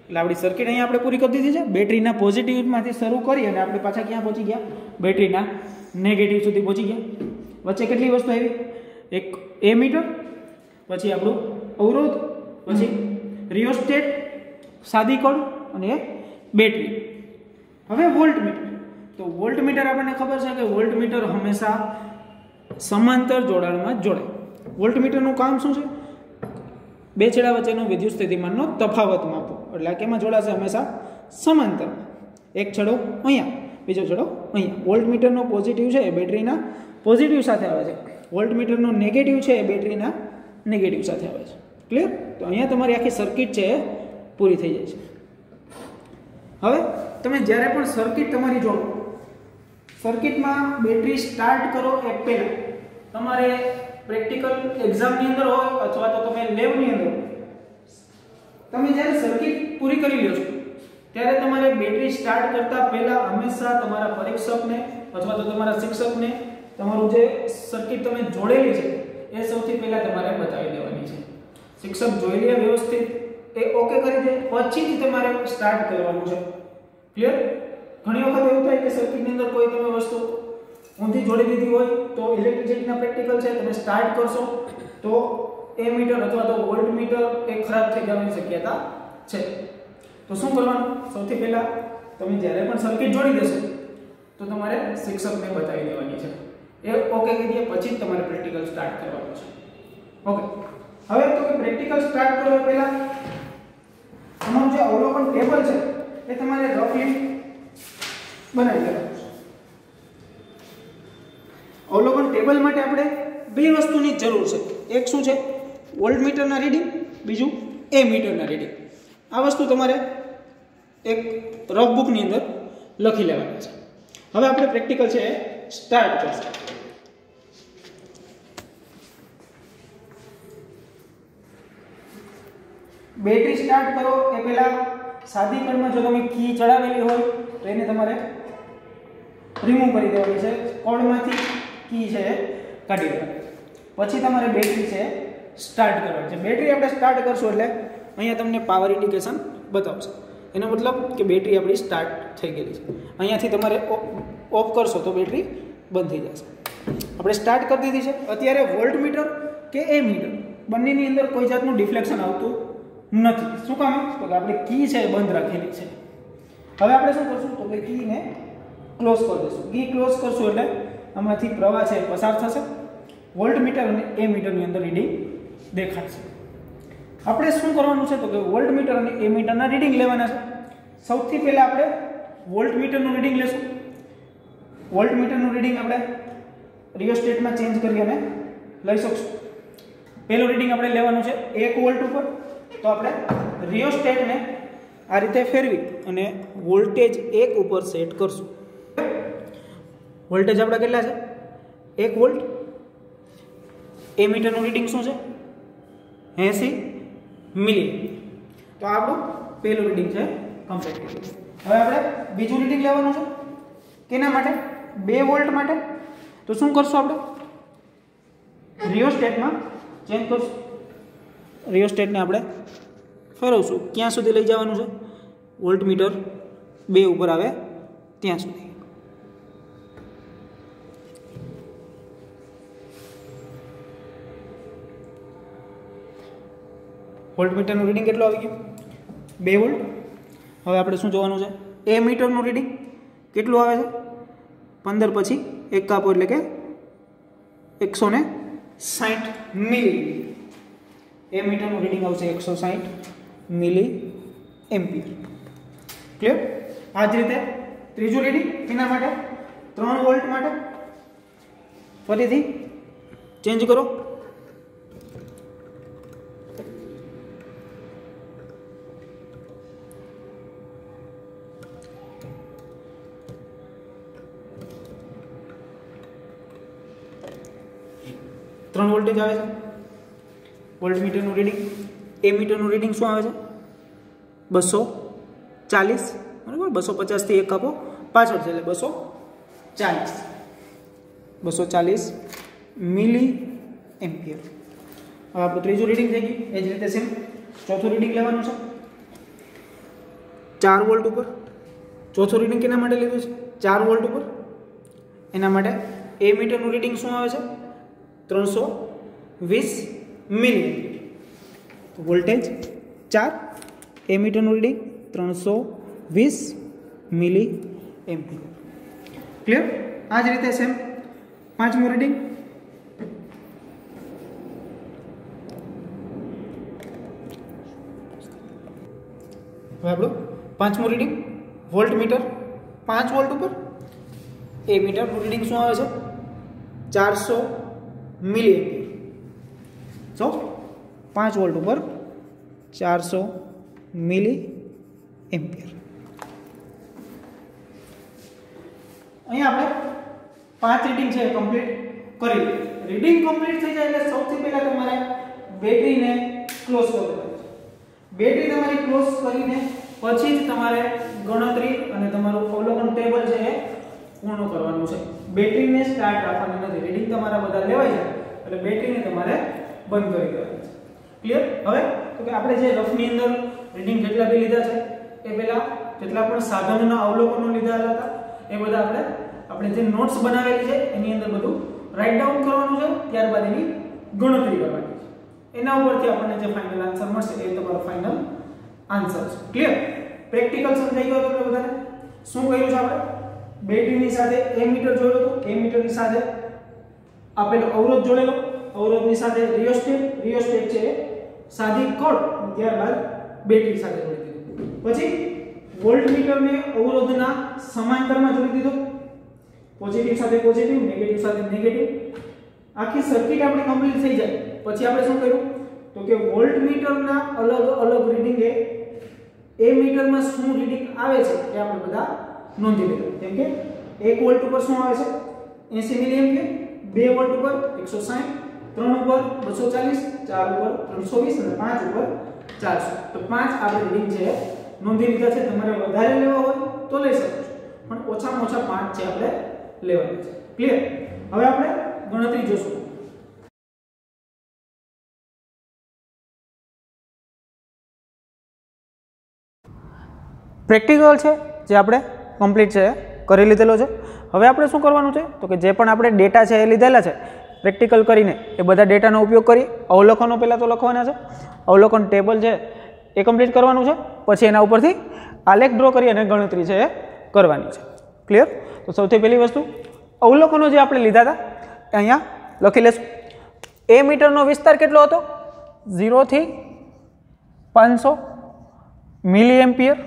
એટલે આપણી સર્કિટ અહીંયા આપણે પૂરી કરી દીધી છે. બેટરીના પોઝિટિવમાંથી શરૂ કરી અને આપણે પાછા ક્યાં પહોંચી ગયા? બેટરીના નેગેટિવ સુધી પહોંચી ગયા. વચ્ચે કેટલી વસ્તુ આવી? એક એ મીટર, પછી આપણું અવરોધ, પછી રિયોસ્ટેટ, સાદી કોડ અને એક બેટરી. હવે વોલ્ટ મીટર. તો વોલ્ટ મીટર આપણને ખબર છે કે વોલ્ટ મીટર હંમેશા સમાંતર જોડાણમાં જ જોડાય. વોલ્ટ મીટરનું કામ શું છે? બે છેડા વચ્ચેનો વિદ્યુત સ્થિતિમાનનો તફાવત માપો. એટલે કેમાં જોડાશે? હંમેશા સમાંતર. એક છેડો અહીંયા, બીજો છેડો અહીંયા. વોલ્ટ મીટરનો પોઝિટિવ છે એ બેટરીના પોઝિટિવ સાથે આવે છે. વોલ્ટ મીટરનો નેગેટિવ છે એ બેટરીના નેગેટિવ સાથે આવે છે. ક્લિયર? તો અહીંયા તમારી આખી સર્કિટ છે એ પૂરી થઈ જાય છે. હવે તમે જ્યારે પણ સર્કિટ તમારી જોડો, સર્કિટમાં બેટરી સ્ટાર્ટ કરો એ પહેલાં તમારે પ્રેક્ટિકલ એક્ઝામની અંદર હોય અથવા તો તમે લેબની અંદર તમે જ્યારે સર્કિટ પૂરી કરી લ્યો છો ત્યારે તમારે બેટરી સ્ટાર્ટ કરતા પહેલા હંમેશા તમારા પરીક્ષકને અથવા તો તમારા શિક્ષકને તમારું જે સર્કિટ તમે જોડેલી છે એ સૌથી પહેલા તમારે બતાવી દેવાની છે. શિક્ષક જોઈ લે વ્યવસ્થિત, એ ઓકે કરી દે, પછી જ તમારે સ્ટાર્ટ કરવાનું છે. ક્લિયર? ઘણી વખત એવું થાય કે સર્કિટની અંદર કોઈ તમે વસ્તુ ઊંધી જોડી દીધી હોય તો ઇલેક્ટ્રિસિટીના પ્રેક્ટિકલ છે, તમે સ્ટાર્ટ કરશો તો એ મીટર અથવા તો વોલ્ટ મીટર એ ખરાબ થઈ જવાની શક્યતા છે. તો શું કરવાનું? સૌથી પહેલા તમે જ્યારે પણ સર્કિટ જોડી દેશો તો તમારે શિક્ષકને બતાવી દેવાની છે. એ ઓકે કરી દે પછી જ તમારે પ્રેક્ટિકલ સ્ટાર્ટ કરવાનું છે. ઓકે. હવે તો કે પ્રેક્ટિકલ સ્ટાર્ટ કરવા પહેલા તમારું જે અવલોકન ટેબલ છે એ તમારે રફલી બનાવી દેવાનું છે. અવલોકન ટેબલ માટે આપણે બે વસ્તુની જરૂર છે. એક શું છે? વોલ્ટ મીટરના રીડિંગ, બીજું એ મીટરના રીડિંગ. આ વસ્તુ તમારે એક રફ બુકની અંદર લખી લેવાની છે. હવે આપણે પ્રેક્ટિકલ છે એ સ્ટાર્ટ કરશું. બેટરી સ્ટાર્ટ કરો એ પહેલા સાદી કળમાં જો તમે કી ચડાવેલી હોય તો એને તમારે રિમૂવ કરી દેવાની છે. કોડમાંથી કી છે એ કાઢી દેવાની. પછી તમારે બેટરી છે સ્ટાર્ટ કરવાની છે. બેટરી આપણે સ્ટાર્ટ કરશું એટલે અહીંયા તમને પાવર ઇન્ડિકેશન બતાવશે. એનો મતલબ કે બેટરી આપણી સ્ટાર્ટ થઈ ગયેલી છે. અહીંયાથી તમારે ઓફ કરશો તો બેટરી બંધ થઈ જશે. આપણે સ્ટાર્ટ કરી દીધી છે. અત્યારે વોલ્ટ મીટર કે એ મીટર બંનેની અંદર કોઈ જાતનું ડિફ્લેક્શન આવતું નથી. શું કામ? તો કે આપણી કી છે એ બંધ રાખેલી છે. હવે આપણે શું કરશું? તો કે કીને ક્લોઝ કરી દઈશું. કી ક્લોઝ કરશું એટલે આમાંથી પ્રવાહ છે પસાર થશે. વોલ્ટ મીટર અને એ મીટરની અંદર રીડિંગ દેખાડશે. આપણે શું કરવાનું છે? તો કે વોલ્ટ મીટર અને એ મીટરના રીડિંગ લેવાના છે. સૌથી પહેલા આપણે વોલ્ટ મીટરનું રીડિંગ લેશું. વોલ્ટ મીટરનું રીડિંગ આપણે રિયોસ્ટેટમાં ચેન્જ કરી અને લઈ શકશું. પહેલું રીડિંગ આપણે લેવાનું છે એક વોલ્ટ ઉપર. તો આપણે રિયોસ્ટેટને આ રીતે ફેરવી અને વોલ્ટેજ એક ઉપર સેટ કરશું. વોલ્ટેજ આપણા કેટલા છે? એક વોલ્ટ. એ મીટરનું રીડિંગ શું છે? એંસી મિલી. તો આપણું પહેલું રીડિંગ છે કમ્પ્લીટ. હવે આપણે બીજું રીડિંગ લેવાનું છે. કેના માટે? બે વોલ્ટ માટે. તો શું કરશું? આપણે રિયોસ્ટેટમાં ચેન્જ કરશું. રિયોસ્ટેટને આપણે ફેરવશું. ક્યાં સુધી લઈ જવાનું છે? વોલ્ટ મીટર બે ઉપર આવે ત્યાં સુધી. વોલ્ટ મીટરનું રીડિંગ કેટલું આવી ગયું? બે વોલ્ટ. હવે આપણે શું જોવાનું છે? એ મીટરનું રીડિંગ કેટલું આવે છે? પંદર પછી એક કાપો એટલે કે એકસો ને સાઠ મિલી. એ મીટરનું રીડિંગ આવશે એકસો સાઠ મિલી એમ્પિયર. ક્લિયર? આ જ રીતે ત્રીજું રીડિંગ એના માટે ત્રણ વોલ્ટ માટે ફરીથી ચેન્જ કરો. ત્રણ વોલ્ટેજ આવે છે. વોલ્ટ મીટરનું રીડિંગ. એ મીટરનું રીડિંગ શું આવે છે? બસો ચાલીસ. બરાબર? બસો પચાસથી એક કાપો પાછળ છે એટલે બસો ચાલીસ. બસો ચાલીસ મિલી એમ્પિયર. હવે આપણું ત્રીજું રીડિંગ થઈ ગયું. એ જ રીતે સેમ ચોથું રીડિંગ લેવાનું છે. ચાર વોલ્ટ ઉપર. ચોથું રીડિંગ કેના માટે લીધું છે? ચાર વોલ્ટ ઉપર. એના માટે એ મીટરનું રીડિંગ શું આવે છે? ત્રણસો વીસ મિલી. વોલ્ટેજ ચાર, એ મીટરનું રીડિંગ ત્રણસો વીસ મિલી એમ્પિયર. ક્લિયર? આ જ રીતે સેમ પાંચમું રીડિંગ. હવે આપણું પાંચમું રીડિંગ વોલ્ટ મીટર, પાંચ વોલ્ટ ઉપર. એ મીટરનું રીડિંગ શું આવે છે? ચારસો મિલી એમ્પિયર. સો પાંચ વોલ્ટ ઉપર ચારસો મિલી એમ્પિયર. અહીંયા આપણે પાંચ રીડિંગ છે કમ્પ્લીટ કરી. રીડિંગ કમ્પ્લીટ થઈ જાય એટલે સૌથી પહેલા તમારે બેટરીને ક્લોઝ કરી દેવાની છે. બેટરી તમારી ક્લોઝ કરીને પછી જ તમારે ગણતરી અને તમારું અવલોકન ટેબલ છે એ પૂર્ણ કરવાનું છે. બેટરીને સ્ટાર્ટ રાખવાની નથી. રીડિંગ તમારા બધા લેવાય છે એટલે બેટરીને તમારે બંધ કરી દેવાની છે. ક્લિયર? હવે તો કે આપણે જે રફની અંદર રીડિંગ જેટલા બી લીધા છે એ પહેલા જેટલા પણ સાધનોના અવલોકનો લીધા હતા એ બધા આપણે આપણે જે નોટ્સ બનાવેલી છે એની અંદર બધું રાઇટ ડાઉન કરવાનું છે. ત્યારબાદ એની ગણતરી કરવાની છે. એના ઉપરથી આપણને જે ફાઇનલ આન્સર મળશે એ તમારો ફાઇનલ આન્સર છે. ક્લિયર? પ્રેક્ટિકલ સમજાઈ ગયો તમને બધાને? શું કર્યું છે આપણે? બેટરીની સાથે એ મીટર જોડેલો હતો, એ મીટરની સાથે આપેલો અવરોધ જોડેલો, અવરોધની સાથે રિયોસ્ટેટ, રિયોસ્ટેટ છે સાદી કોડ, ત્યારબાદ બેટરી સાથે જોડી દીધું. પછી વોલ્ટમીટરને અવરોધના સમાંતરમાં જોડી દીધો. પોઝિટિવ સાથે પોઝિટિવ, નેગેટિવ સાથે નેગેટિવ. આખી સર્કિટ આપણી કમ્પ્લીટ થઈ જાય પછી આપણે શું કર્યું? તો કે વોલ્ટમીટરના અલગ અલગ રીડિંગે એ મીટરમાં શું રીડિંગ આવે છે એ આપણે બધા નોંધી લીધું. જેમ કે એક વોલ્ટ ઉપર શું આવે છે? એંસી મિલી એમ્પિયર, બે વોલ્ટ ઉપર એકસો સાઠ, ત્રણ ઉપર બસો ચાલીસ, ચાર ઉપર ત્રણસો વીસ અને પાંચ ઉપર ચારસો. તો પાંચ આપણે રીડિંગ છે નોંધી લીધા છે. તમારે વધારે લેવા હોય તો લઈ શકો છો, પણ ઓછામાં ઓછા પાંચ છે આપણે લેવાના છે. ક્લિયર? હવે આપણે ગણતરી જોશું. પ્રેક્ટિકલ છે જે આપણે કમ્પ્લીટ છે કરી લીધેલો છે. હવે આપણે શું કરવાનું છે? તો કે જે પણ આપણે ડેટા છે એ લીધેલા છે પ્રેક્ટિકલ કરીને એ બધા ડેટાનો ઉપયોગ કરી અવલોકનો પહેલાં તો લખવાના છે. અવલોકન ટેબલ છે એ કમ્પ્લીટ કરવાનું છે. પછી એના ઉપરથી આલેખ ડ્રો કરી અને ગણતરી છે એ કરવાની છે. ક્લિયર? તો સૌથી પહેલી વસ્તુ અવલોકનો જે આપણે લીધા હતા એ અહીંયા લખી લેશું. એ મીટરનો વિસ્તાર કેટલો હતો? ઝીરોથી પાંચસો મિલી એમ્પિયર.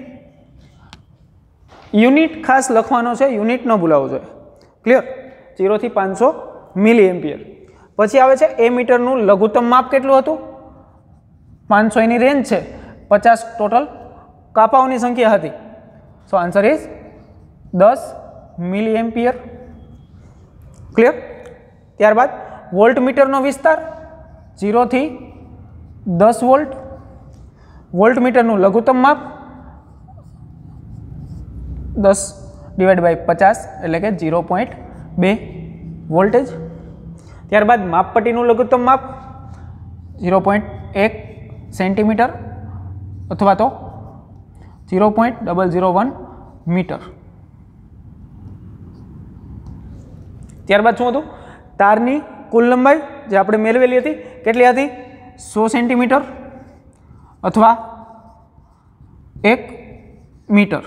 યુનિટ ખાસ લખવાનો છે, યુનિટ ન ભૂલાવવો જોઈએ. ક્લિયર? ઝીરોથી પાંચસો મિલી એમ્પિયર. પછી આવે છે એ મીટરનું લઘુત્તમ માપ કેટલું હતું? પાંચસો. એની રેન્જ છે પચાસ. ટોટલ કાપાઓની સંખ્યા હતી. સો આન્સર ઇઝ દસ મિલી એમ્પિયર. ક્લિયર? ત્યારબાદ વોલ્ટ મીટરનો વિસ્તાર ઝીરોથી દસ વોલ્ટ. વોલ્ટ મીટરનું લઘુત્તમ માપ દસ ડિવાઈડ બાય પચાસ એટલે કે ઝીરો પોઈન્ટ બે વોલ્ટેજ. ત્યારબાદ માપપટ્ટીનું લઘુત્તમ માપ ઝીરો પોઈન્ટ એક સેન્ટીમીટર અથવા તો zero point double zero one metre. ત્યારબાદ શું હતું? તારની કુલ લંબાઈ જે આપણે મેળવેલી હતી કેટલી હતી? સો સેન્ટીમીટર અથવા એક મીટર.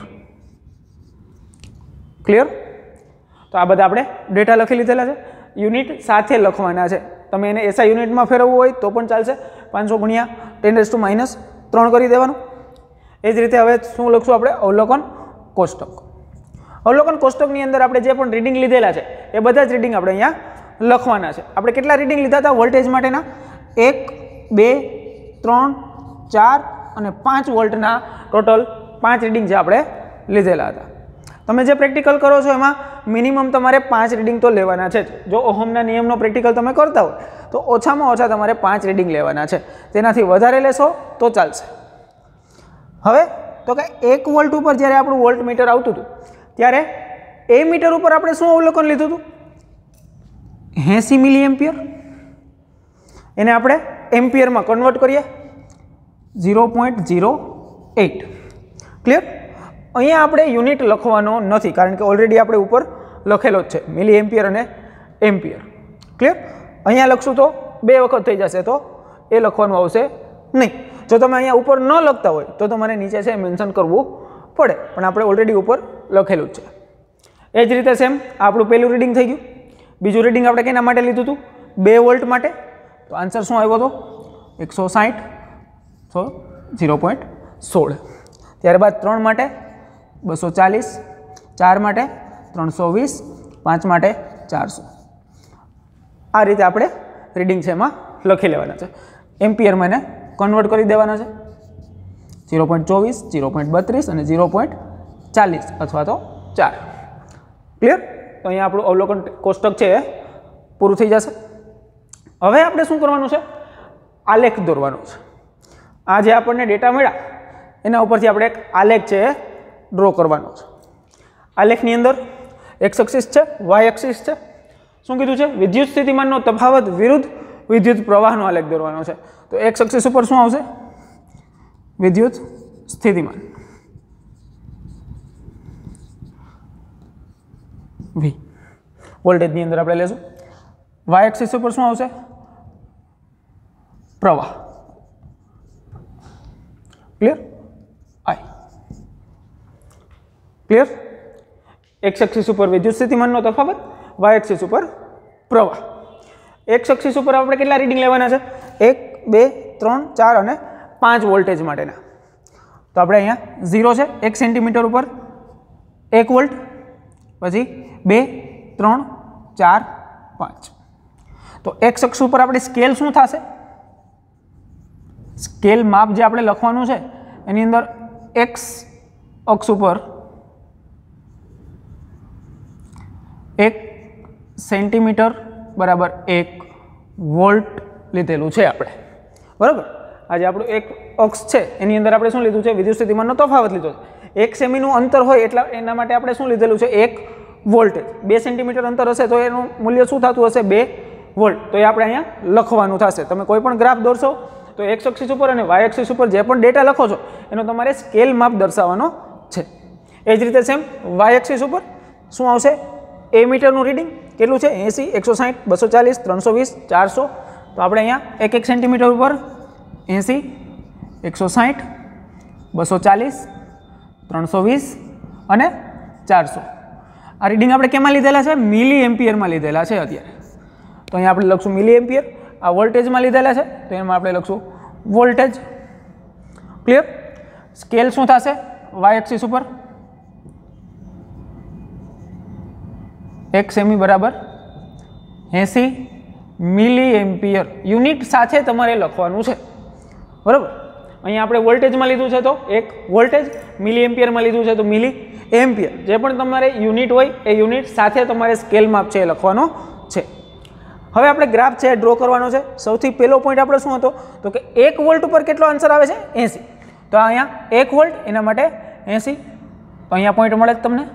ક્લિયર? તો આ બધા આપણે ડેટા લખી લીધેલા છે. યુનિટ સાથે લખવાના છે. તમે એને એસઆઈ યુનિટમાં ફેરવવું હોય તો પણ ચાલશે. પાંચસો ગુણ્યા ટેન રેઝ ટુ માઇનસ ત્રણ કરી દેવાનું. એ જ રીતે હવે શું લખશું આપણે? અવલોકન કોષ્ટક. અવલોકન કોષ્ટકની અંદર આપણે જે પણ રીડિંગ લીધેલા છે એ બધા જ રીડિંગ આપણે અહીંયા લખવાના છે. આપણે કેટલા રીડિંગ લીધા હતા વોલ્ટેજ માટેના? એક, બે, ત્રણ, ચાર અને પાંચ વોલ્ટના ટોટલ પાંચ રીડિંગ જે આપણે લીધેલા હતા. તમે જે પ્રેક્ટિકલ કરો છો એમાં મિનિમમ તમારે પાંચ રીડિંગ તો લેવાના છે જ. જો ઓહમના નિયમનો પ્રેક્ટિકલ તમે કરતા હોય તો ઓછામાં ઓછા તમારે પાંચ રીડિંગ લેવાના છે. તેનાથી વધારે લેશો તો ચાલશે. હવે તો કે એક વોલ્ટ ઉપર જ્યારે આપણું વોલ્ટ મીટર આવતું હતું ત્યારે એ મીટર ઉપર આપણે શું અવલોકન લીધું હતું? એંસી મિલી એમ્પિયર. એને આપણે એમ્પિયરમાં કન્વર્ટ કરીએ zero point zero eight. Clear? અહીંયા આપણે યુનિટ લખવાનો નથી, કારણ કે ઓલરેડી આપણે ઉપર લખેલો જ છે મિલી એમ્પિયર અને એમ્પિયર. ક્લિયર? અહીંયા લખશું તો બે વખત થઈ જશે, તો એ લખવાનું આવશે નહીં. જો તમે અહીંયા ઉપર ન લખતા હોય તો તમારે નીચે છે મેન્શન કરવું પડે, પણ આપણે ઓલરેડી ઉપર લખેલું જ છે. એ જ રીતે સેમ આપણું પહેલું રીડિંગ થઈ ગયું. બીજું રીડિંગ આપણે કેના માટે લીધું હતું? બે વોલ્ટ માટે. તો આન્સર શું આવ્યો હતો? એકસો સાઠ સો ઝીરો પોઈન્ટ સોળ. ત્યારબાદ ત્રણ માટે બસો ચાલીસ, ચાર માટે ત્રણસો વીસ, પાંચ માટે ચારસો. આ રીતે આપણે રીડિંગ છે એમાં લખી લેવાના છે. એમ્પિયરમાં એને કન્વર્ટ કરી દેવાના છે. ઝીરો પોઈન્ટ ચોવીસ, ઝીરો પોઈન્ટ બત્રીસ અને ઝીરો પોઈન્ટ ચાલીસ અથવા તો ચાર. ક્લિયર? તો અહીંયા આપણું અવલોકન કોષ્ટક છે એ પૂરું થઈ જશે. હવે આપણે શું કરવાનું છે? આલેખ દોરવાનો છે. આ જે આપણને ડેટા મળ્યા એના ઉપરથી આપણે એક આલેખ છે એ ડ્રો કરવાનો છે. આલેખની અંદર એક્સ એક્સિસ છે, વાય એક્સિસ છે. શું કીધું છે? વિદ્યુત સ્થિતિમાનનો તફાવત વિરુદ્ધ વિદ્યુત પ્રવાહનો આલેખ દોરવાનો છે. તો એક્સ એક્સિસ ઉપર શું આવશે? વિદ્યુત સ્થિતિમાન વી. વોલ્ટેજની અંદર આપણે લેશું. વાય એક્સિસ ઉપર શું આવશે? પ્રવાહ. Clear? I. Clear? X axis ઉપર વિદ્યુત સ્થિતિમાનનો તફાવત, વાય એક્સિસ ઉપર પ્રવાહ. એક્સ એક્સિસ ઉપર આપણે કેટલા રીડિંગ લેવાના છે? એક, બે, ત્રણ, ચાર અને પાંચ વોલ્ટેજ માટેના. તો આપણે અહીંયા ઝીરો છે, એક સેન્ટીમીટર ઉપર એક વોલ્ટ, પછી બે, ત્રણ, ચાર, પાંચ. તો એક્સ અક્ષ ઉપર આપણે સ્કેલ શું થશે? સ્કેલ માપ જે આપણે લખવાનું છે એની અંદર એક્સ અક્ષ ઉપર એક સેન્ટીમીટર બરાબર એક વોલ્ટ લીધેલું છે આપણે. બરાબર? આજે આપણું એક અક્ષ છે એની અંદર આપણે શું લીધું છે? વિદ્યુત સ્થિતિમાનનો તફાવત લીધો છે. એક સેમીનું અંતર હોય એટલા એના માટે આપણે શું લીધેલું છે? એક વોલ્ટેજ. બે સેન્ટીમીટર અંતર હશે તો એનું મૂલ્ય શું થતું હશે? બે વોલ્ટ. તો એ આપણે અહીંયા લખવાનું થશે. તમે કોઈ પણ ગ્રાફ દોરશો તો એક્સ એક્સિસ ઉપર અને વાય એક્સિસ ઉપર જે પણ ડેટા લખો છો એનો તમારે સ્કેલ માપ દર્શાવવાનો છે. એ જ રીતે સેમ વાય એક્સિસ ઉપર શું આવશે? એ મીટરનું રીડિંગ કેટલું છે? એંસી, એકસો સાઠ, બસો ચાલીસ, ત્રણસો વીસ, ચારસો. તો આપણે અહીંયા એક એક સેન્ટીમીટર ઉપર એંસી, એકસો સાઠ, બસો ચાલીસ, ત્રણસો વીસ અને ચારસો. આ રીડિંગ આપણે કેમાં લીધેલા છે? મિલી એમ્પિયરમાં લીધેલા છે અત્યારે. તો અહીંયા આપણે લખશું મિલી એમ્પિયર. આ વોલ્ટેજમાં લીધેલા છે તો એમાં આપણે લખશું વોલ્ટેજ. ક્લિયર? સ્કેલ શું થશે? વાય એક્સિસ ઉપર એક સેમી બરાબર એંસી મિલી એમ્પિયર યુનિટ સાથે તમારે લખવાનું છે. બરાબર? અહીંયા આપણે વોલ્ટેજમાં લીધું છે તો એક વોલ્ટેજ, મિલી એમ્પિયરમાં લીધું છે તો મિલી એમ્પિયર. જે પણ તમારે યુનિટ હોય એ યુનિટ સાથે તમારે સ્કેલ માપ છે એ લખવાનો છે. હવે આપણે ગ્રાફ છે ડ્રો કરવાનો છે. સૌથી પહેલો પોઈન્ટ આપણે શું હતો? તો કે એક વોલ્ટ ઉપર કેટલો આન્સર આવે છે? એંસી. તો અહીંયા એક વોલ્ટ એના માટે એંસી. તો અહીંયા પોઈન્ટ મળે જ તમને.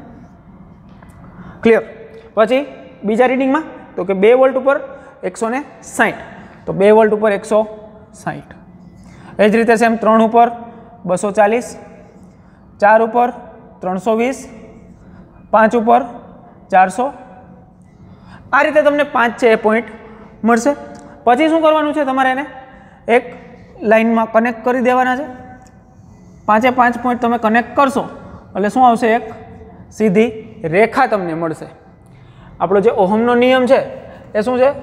ક્લિયર? પછી બીજા રીડિંગમાં તો કે બે વોલ્ટ ઉપર એકસો ને સાઠ. તો બે વોલ્ટ ઉપર એકસો સાઠ. એ જ રીતે સેમ ત્રણ ઉપર બસો ચાલીસ, ચાર ઉપર ત્રણસો વીસ, પાંચ ઉપર ચારસો. આ રીતે તમને પાંચ છે એ પોઈન્ટ મળશે. પછી શું કરવાનું છે? તમારે એને એક લાઇનમાં કનેક્ટ કરી દેવાના છે. પાંચે પાંચ પોઈન્ટ તમે કનેક્ટ કરશો એટલે શું આવશે? એક સીધી રેખા તમને મળશે. આપણો જે ઓહમનો નિયમ છે એ શું છે?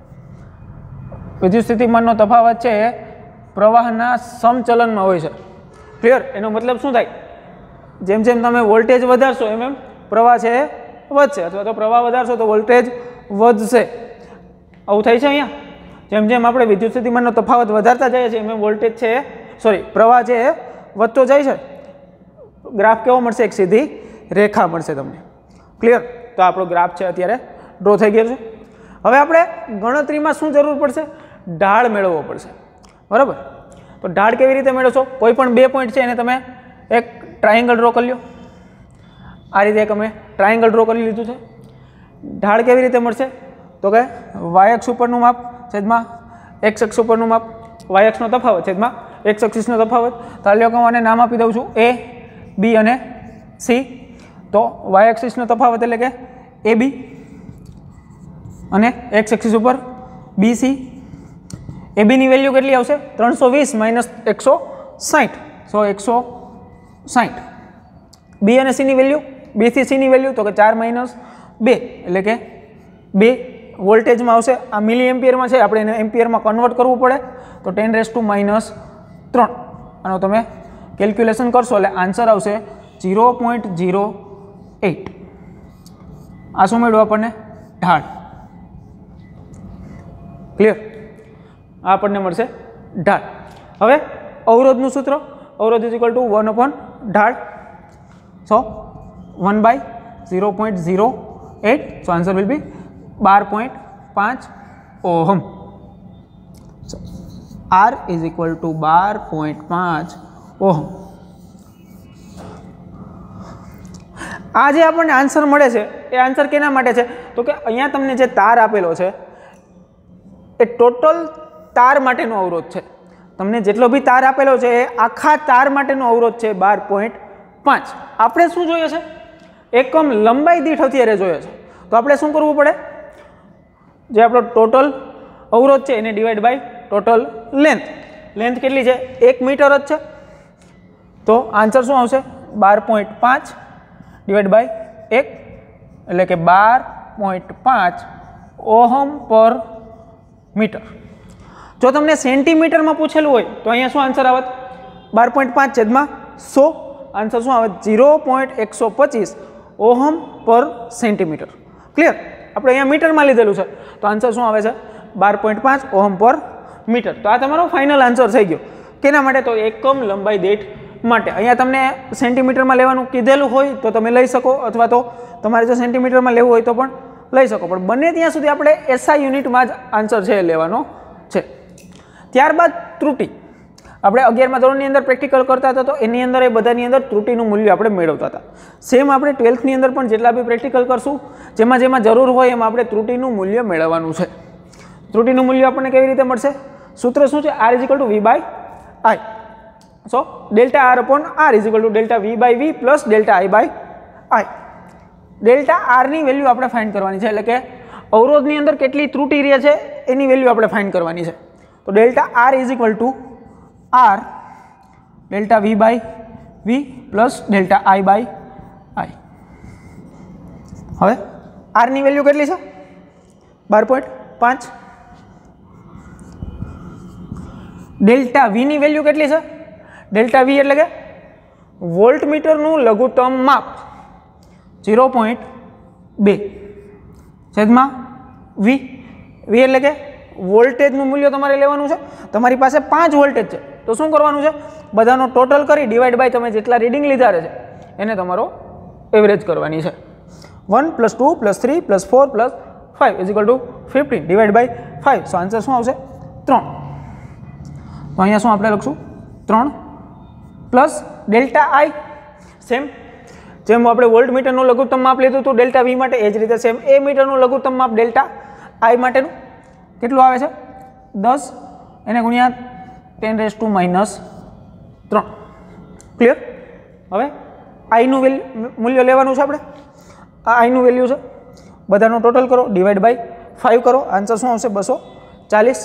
વિદ્યુત સ્થિતિમાનનો તફાવત છે એ પ્રવાહના સમચલનમાં હોય છે. ક્લિયર? એનો મતલબ શું થાય? જેમ જેમ તમે વોલ્ટેજ વધારશો એમ એમ પ્રવાહ છે એ વધશે, અથવા તો પ્રવાહ વધારશો તો વોલ્ટેજ વધશે. આવું થાય છે અહીંયા. જેમ જેમ આપણે વિદ્યુત સ્થિતિમાનનો તફાવત વધારતા જઈએ છીએ એમ એમ વોલ્ટેજ છે એ સોરી પ્રવાહ છે એ વધતો જાય છે. ગ્રાફ કેવો મળશે? એક સીધી રેખા મળશે તમને. ક્લિયર? તો આપણો ગ્રાફ છે અત્યારે ડ્રો થઈ ગયો છે. હવે આપણે ગણતરીમાં શું જરૂર પડશે? ઢાળ મેળવવો પડશે. બરાબર? તો ઢાળ કેવી રીતે મેળવશો? કોઈ પણ બે પોઈન્ટ છે એને તમે એક ટ્રાયેંગલ ડ્રો કરી લો. આ રીતે એક અમે ટ્રાયેંગલ ડ્રો કરી લીધું છે. ઢાળ કેવી રીતે મળશે? તો કે વાય એક્સ ઉપરનું માપ છેદમાં એક્સ એક્સ ઉપરનું માપ, વાય એક્સનો તફાવત છેદમાં એક્સ એક્સિસનો તફાવત. તો લ્યો કે હું આને નામ આપી દઉં છું એ, બી અને સી, તો વાય એક્સિસનો તફાવત એટલે કે એ બી અને એક્સ એક્સિસ ઉપર બી સી. એ બીની વેલ્યુ કેટલી આવશે? ત્રણસો વીસ માઇનસ એકસો સાઠ, સો એકસો સાઠ. બી અને સીની વેલ્યુ, બી થી સીની વેલ્યુ તો કે ચાર માઇનસ બે એટલે કે બે વોલ્ટેજમાં આવશે. આ મિલી એમ્પિયરમાં છે, આપણે એને એમ્પિયરમાં કન્વર્ટ કરવું પડે, તો ટેન રેસ ટુ માઇનસ ત્રણ. આનો તમે કેલ્ક્યુલેશન કરશો એટલે આન્સર આવશે ઝીરો પોઈન્ટ ઝીરો એટ. આ શું મળ્યું આપણને? ઢાળ. ક્લિયર? આ આપણને મળશે ઢાળ. હવે અવરોધનું સૂત્ર, અવરોધ is equal to one upon ઢાળ, so one by zero point zero eight, so answer will be બાર પોઈન્ટ પાંચ ohm. R is equal to બાર પોઈન્ટ પાંચ ઓહમ. આ જે આપણને આન્સર મળે છે એ આન્સર કેના માટે છે? તો કે અહીંયા તમને જે તાર આપેલો છે એ ટોટલ તાર માટેનો અવરોધ છે. તમને જેટલો બી તાર આપેલો છે એ આખા તાર માટેનો અવરોધ છે બાર પોઈન્ટ પાંચ. આપણે શું જોઈએ છે? એકમ લંબાઈ દીઠ અત્યારે જોઈએ છે. તો આપણે શું કરવું પડે? જે આપણો ટોટલ અવરોધ છે એને divide by total length. Length કેટલી છે? એક મીટર જ છે, તો આન્સર શું આવશે? બાર પોઈન્ટ પાંચ ડિવાઈડ બાય એક એટલે કે બાર પોઈન્ટ પાંચ ઓહમ પર મીટર. જો તમને સેન્ટીમીટરમાં પૂછેલું હોય તો અહીંયા શું આન્સર આવત? બાર પોઈન્ટ પાંચ છેદમાં સો. આન્સર શું આવે? ઝીરો પોઈન્ટ એકસો પચીસ ઓહમ પર સેન્ટીમીટર. ક્લિયર? આપણે અહીંયા મીટરમાં લીધેલું છે, તો આન્સર શું આવે છે? બાર પોઈન્ટ પાંચ ઓહમ પર મીટર. તો આ તમારો ફાઇનલ આન્સર થઈ ગયો. કેના માટે? તો એકમ લંબાઈ દીઠ માટે. અહીંયા તમને સેન્ટીમીટરમાં લેવાનું કીધેલું હોય તો તમે લઈ શકો, અથવા તો તમારે જો સેન્ટીમીટરમાં લેવું હોય તો પણ લઈ શકો, પણ બંને ત્યાં સુધી આપણે એસઆઈ યુનિટમાં જ આન્સર છે એ લેવાનો છે. ત્યારબાદ ત્રુટિ. આપણે અગિયારમા ધોરણની અંદર પ્રેક્ટિકલ કરતા હતા તો એની અંદર એ બધાની અંદર ત્રુટિનું મૂલ્ય આપણે મેળવતા હતા. સેમ આપણે ટ્વેલ્થની અંદર પણ જેટલા બી પ્રેક્ટિકલ કરશું, જેમાં જેમાં જરૂર હોય એમાં આપણે ત્રુટિનું મૂલ્ય મેળવવાનું છે. ત્રુટિનું મૂલ્ય આપણને કેવી રીતે મળશે? સૂત્ર શું છે? R is equal to V by I. So delta R upon R is equal to delta V by V plus delta I by I. Delta આરની વેલ્યુ આપણે ફાઇન્ડ કરવાની છે, એટલે કે અવરોધની અંદર કેટલી ત્રુટિ રહે છે એની વેલ્યુ આપણે ફાઇન્ડ કરવાની છે. તો delta R is equal to R delta V by V plus delta I by I. હવે આરની વેલ્યુ કેટલી છે? બાર પોઈન્ટ પાંચ. ડેલ્ટા વીની વેલ્યુ કેટલી છે? ડેલ્ટા વી એટલે કે વોલ્ટમીટરનું લઘુત્તમ માપ ઝીરો પોઈન્ટ બે છેદમાં વી. વી એટલે કે વોલ્ટેજનું મૂલ્ય તમારે લેવાનું છે. તમારી પાસે પાંચ વોલ્ટેજ છે તો શું કરવાનું છે? બધાનો ટોટલ કરી ડિવાઈડ બાય તમે જેટલા રીડિંગ લીધા છે એને તમારો એવરેજ કરવાની છે. One plus two plus three plus four plus five is equal to fifteen divide by five. So answer શું આવશે? ત્રણ. તો અહીંયા શું આપણે લખશું? ત્રણ પ્લસ ડેલ્ટા આઈ. સેમ જેમ આપણે વોલ્ટ મીટરનું લઘુત્તમ માપ લીધું હતું ડેલ્ટા વી માટે, એ જ રીતે સેમ એ મીટરનું લઘુત્તમ માપ ડેલ્ટા આઈ માટેનું કેટલું આવે છે? દસ એને ગુણ્યા ટેન રેસ ટુ માઇનસ ત્રણ. ક્લિયર? હવે આઈનું વેલ્યુ મૂલ્ય લેવાનું છે આપણે. આ આઈનું વેલ્યુ છે, બધાનો ટોટલ કરો ડિવાઈડ બાય ફાઇવ કરો. આન્સર શું આવશે? બસો ચાલીસ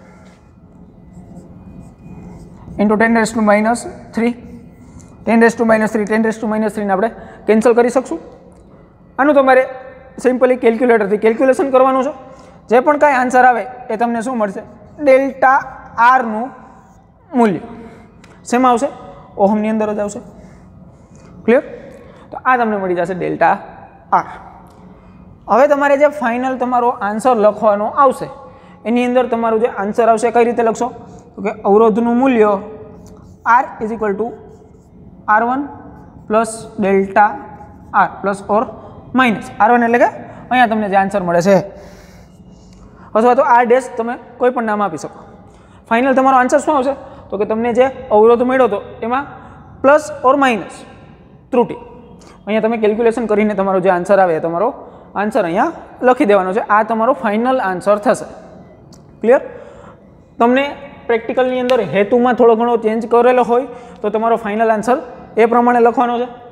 into ten raise to minus three. Ten raise to minus three ten raise to minus થ્રીને આપણે કેન્સલ કરી શકશું. આનું તમારે સિમ્પલી કેલ્ક્યુલેટરથી કેલ્ક્યુલેશન કરવાનું છે. જે પણ કાંઈ આન્સર આવે એ તમને શું મળશે? ડેલ્ટા આરનું મૂલ્ય. શેમાં આવશે? ઓહમની અંદર જ આવશે. ક્લિયર? તો આ તમને મળી જશે ડેલ્ટા આર. હવે તમારે જે ફાઇનલ તમારો આન્સર લખવાનો આવશે એની અંદર તમારું જે આન્સર આવશે કઈ રીતે લખશો? તો કે અવરોધનું મૂલ્ય R is equal to R one plus delta R plus or minus R one એટલે કે અહીંયા તમને જે આન્સર મળે છે, અથવા તો આર ડેશ તમે કોઈ પણ નામ આપી શકો. ફાઇનલ તમારો આન્સર શું આવશે? તો કે તમને જે અવરોધ મળ્યો હતો એમાં પ્લસ ઓર માઇનસ ત્રુટિ. અહીંયા તમે કેલ્ક્યુલેશન કરીને તમારો જે આન્સર આવે એ તમારો આન્સર અહીંયા લખી દેવાનો છે. આ તમારો ફાઇનલ આન્સર થશે. ક્લિયર? તમને પ્રેક્ટિકલની અંદર હેતુમાં થોડો ઘણો ચેન્જ કરેલો હોય તો તમારો ફાઇનલ આન્સર એ પ્રમાણે લખવાનો છે.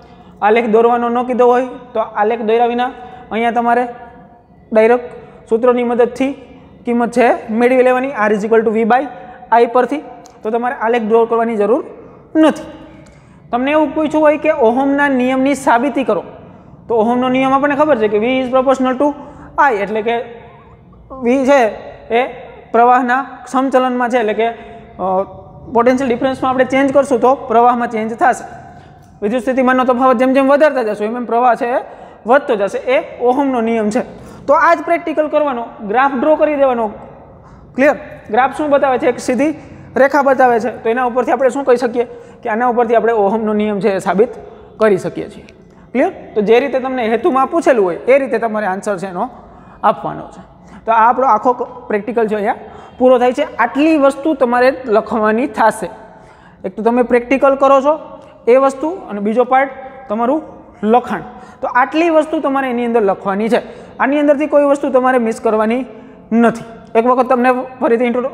આલેખ દોરવાનો ન કીધો હોય તો આલેખ દોર્યા વિના અહીંયા તમારે ડાયરેક્ટ સૂત્રોની મદદથી કિંમત છે મેળવી લેવાની, R is equal to V by I પરથી. તો તમારે આલેખ ડ્રો કરવાની જરૂર નથી. તમને એવું પૂછવું હોય કે ઓહમના નિયમની સાબિતી કરો, તો ઓહમનો નિયમ આપણને ખબર છે કે V is proportional to I, એટલે કે વી છે એ પ્રવાહના સમચલનમાં છે, એટલે કે પોટેન્શિયલ ડિફરન્સમાં આપણે ચેન્જ કરશું તો પ્રવાહમાં ચેન્જ થશે. વિદ્યુત સ્થિતિમાનનો તફાવત જેમ જેમ વધારતા જશો એમ એમ પ્રવાહ છે એ વધતો જશે. એ ઓહમનો નિયમ છે. તો આ જ પ્રેક્ટિકલ કરવાનો, ગ્રાફ ડ્રો કરી દેવાનો. ક્લિયર? ગ્રાફ શું બતાવે છે? એક સીધી રેખા બતાવે છે. તો એના ઉપરથી આપણે શું કહી શકીએ કે આના ઉપરથી આપણે ઓહમનો નિયમ છે એ સાબિત કરી શકીએ છીએ. ક્લિયર? તો જે રીતે તમને હેતુમાં પૂછેલું હોય એ રીતે તમારે આન્સર છે એનો આપવાનો છે. તો આ આપણો આખો પ્રેક્ટિકલ છે અહીંયા પૂરો થાય છે. આટલી વસ્તુ તમારે લખવાની થશે. એક તો તમે પ્રેક્ટિકલ કરો છો એ વસ્તુ, અને બીજો પાર્ટ તમારું લખાણ. તો આટલી વસ્તુ તમારે એની અંદર લખવાની છે. આની અંદરથી કોઈ વસ્તુ તમારે મિસ કરવાની નથી. એક વખત તમને ફરીથી ઇન્ટ્રો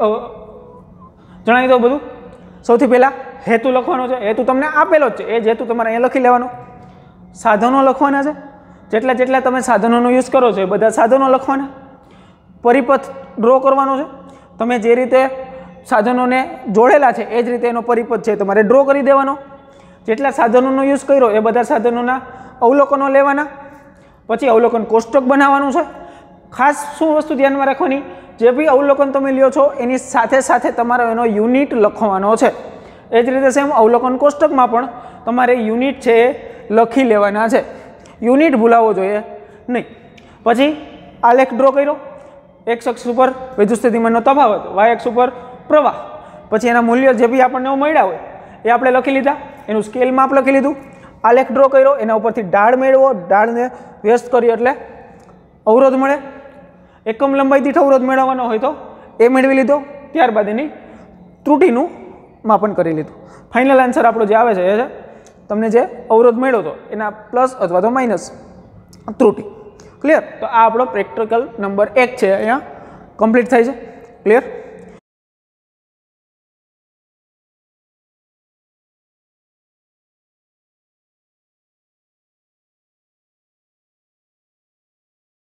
જણાવી દો બધું. સૌથી પહેલાં હેતુ લખવાનો છે. હેતુ તમને આપેલો જ છે, એ જ હેતુ તમારે અહીંયા લખી લેવાનો. સાધનો લખવાના છે, જેટલા જેટલા તમે સાધનોનો યુઝ કરો છો એ બધા સાધનો લખવાના. પરિપથ ડ્રો કરવાનો છે. તમે જે રીતે સાધનોને જોડેલા છે એ જ રીતે એનો પરિપથ છે તમારે ડ્રો કરી દેવાનો. જેટલા સાધનોનો યુઝ કર્યો એ બધા સાધનોના અવલોકનો લેવાના. પછી અવલોકન કોષ્ટક બનાવવાનું છે. ખાસ શું વસ્તુ ધ્યાનમાં રાખવાની, જે બી અવલોકન તમે લ્યો છો એની સાથે સાથે તમારો એનો યુનિટ લખવાનો છે. એ જ રીતે સેમ અવલોકન કોષ્ટકમાં પણ તમારે યુનિટ છે એ લખી લેવાના છે. યુનિટ ભૂલાવવો જોઈએ નહીં. પછી આલેખ ડ્રો કર્યો. એક્સ અક્ષ ઉપર વિદ્યુત સ્થિતિમાનનો તફાવત, વાય અક્ષ ઉપર પ્રવાહ. પછી એના મૂલ્ય જે બી આપણને મળ્યા હોય એ આપણે લખી લીધા. એનું સ્કેલ માપ લખી લીધું. આલેખ ડ્રો કર્યો, એના ઉપરથી ઢાળ મેળવો. ઢાળને વ્યસ્ત કર્યો એટલે અવરોધ મળે. એકમ લંબાઈ દીઠ અવરોધ મેળવવાનો હોય તો એ મેળવી લીધો. ત્યારબાદ એની ત્રુટિનું માપન કરી લીધું. ફાઇનલ આન્સર આપણો જે આવે છે એ છે તમને જે અવરોધ મળ્યો હતો એના પ્લસ અથવા તો માઇનસ ત્રુટિ. ક્લિયર? તો આ આપણો પ્રેક્ટિકલ નંબર એક છે અહીંયા કમ્પ્લીટ થાય છે. ક્લિયર?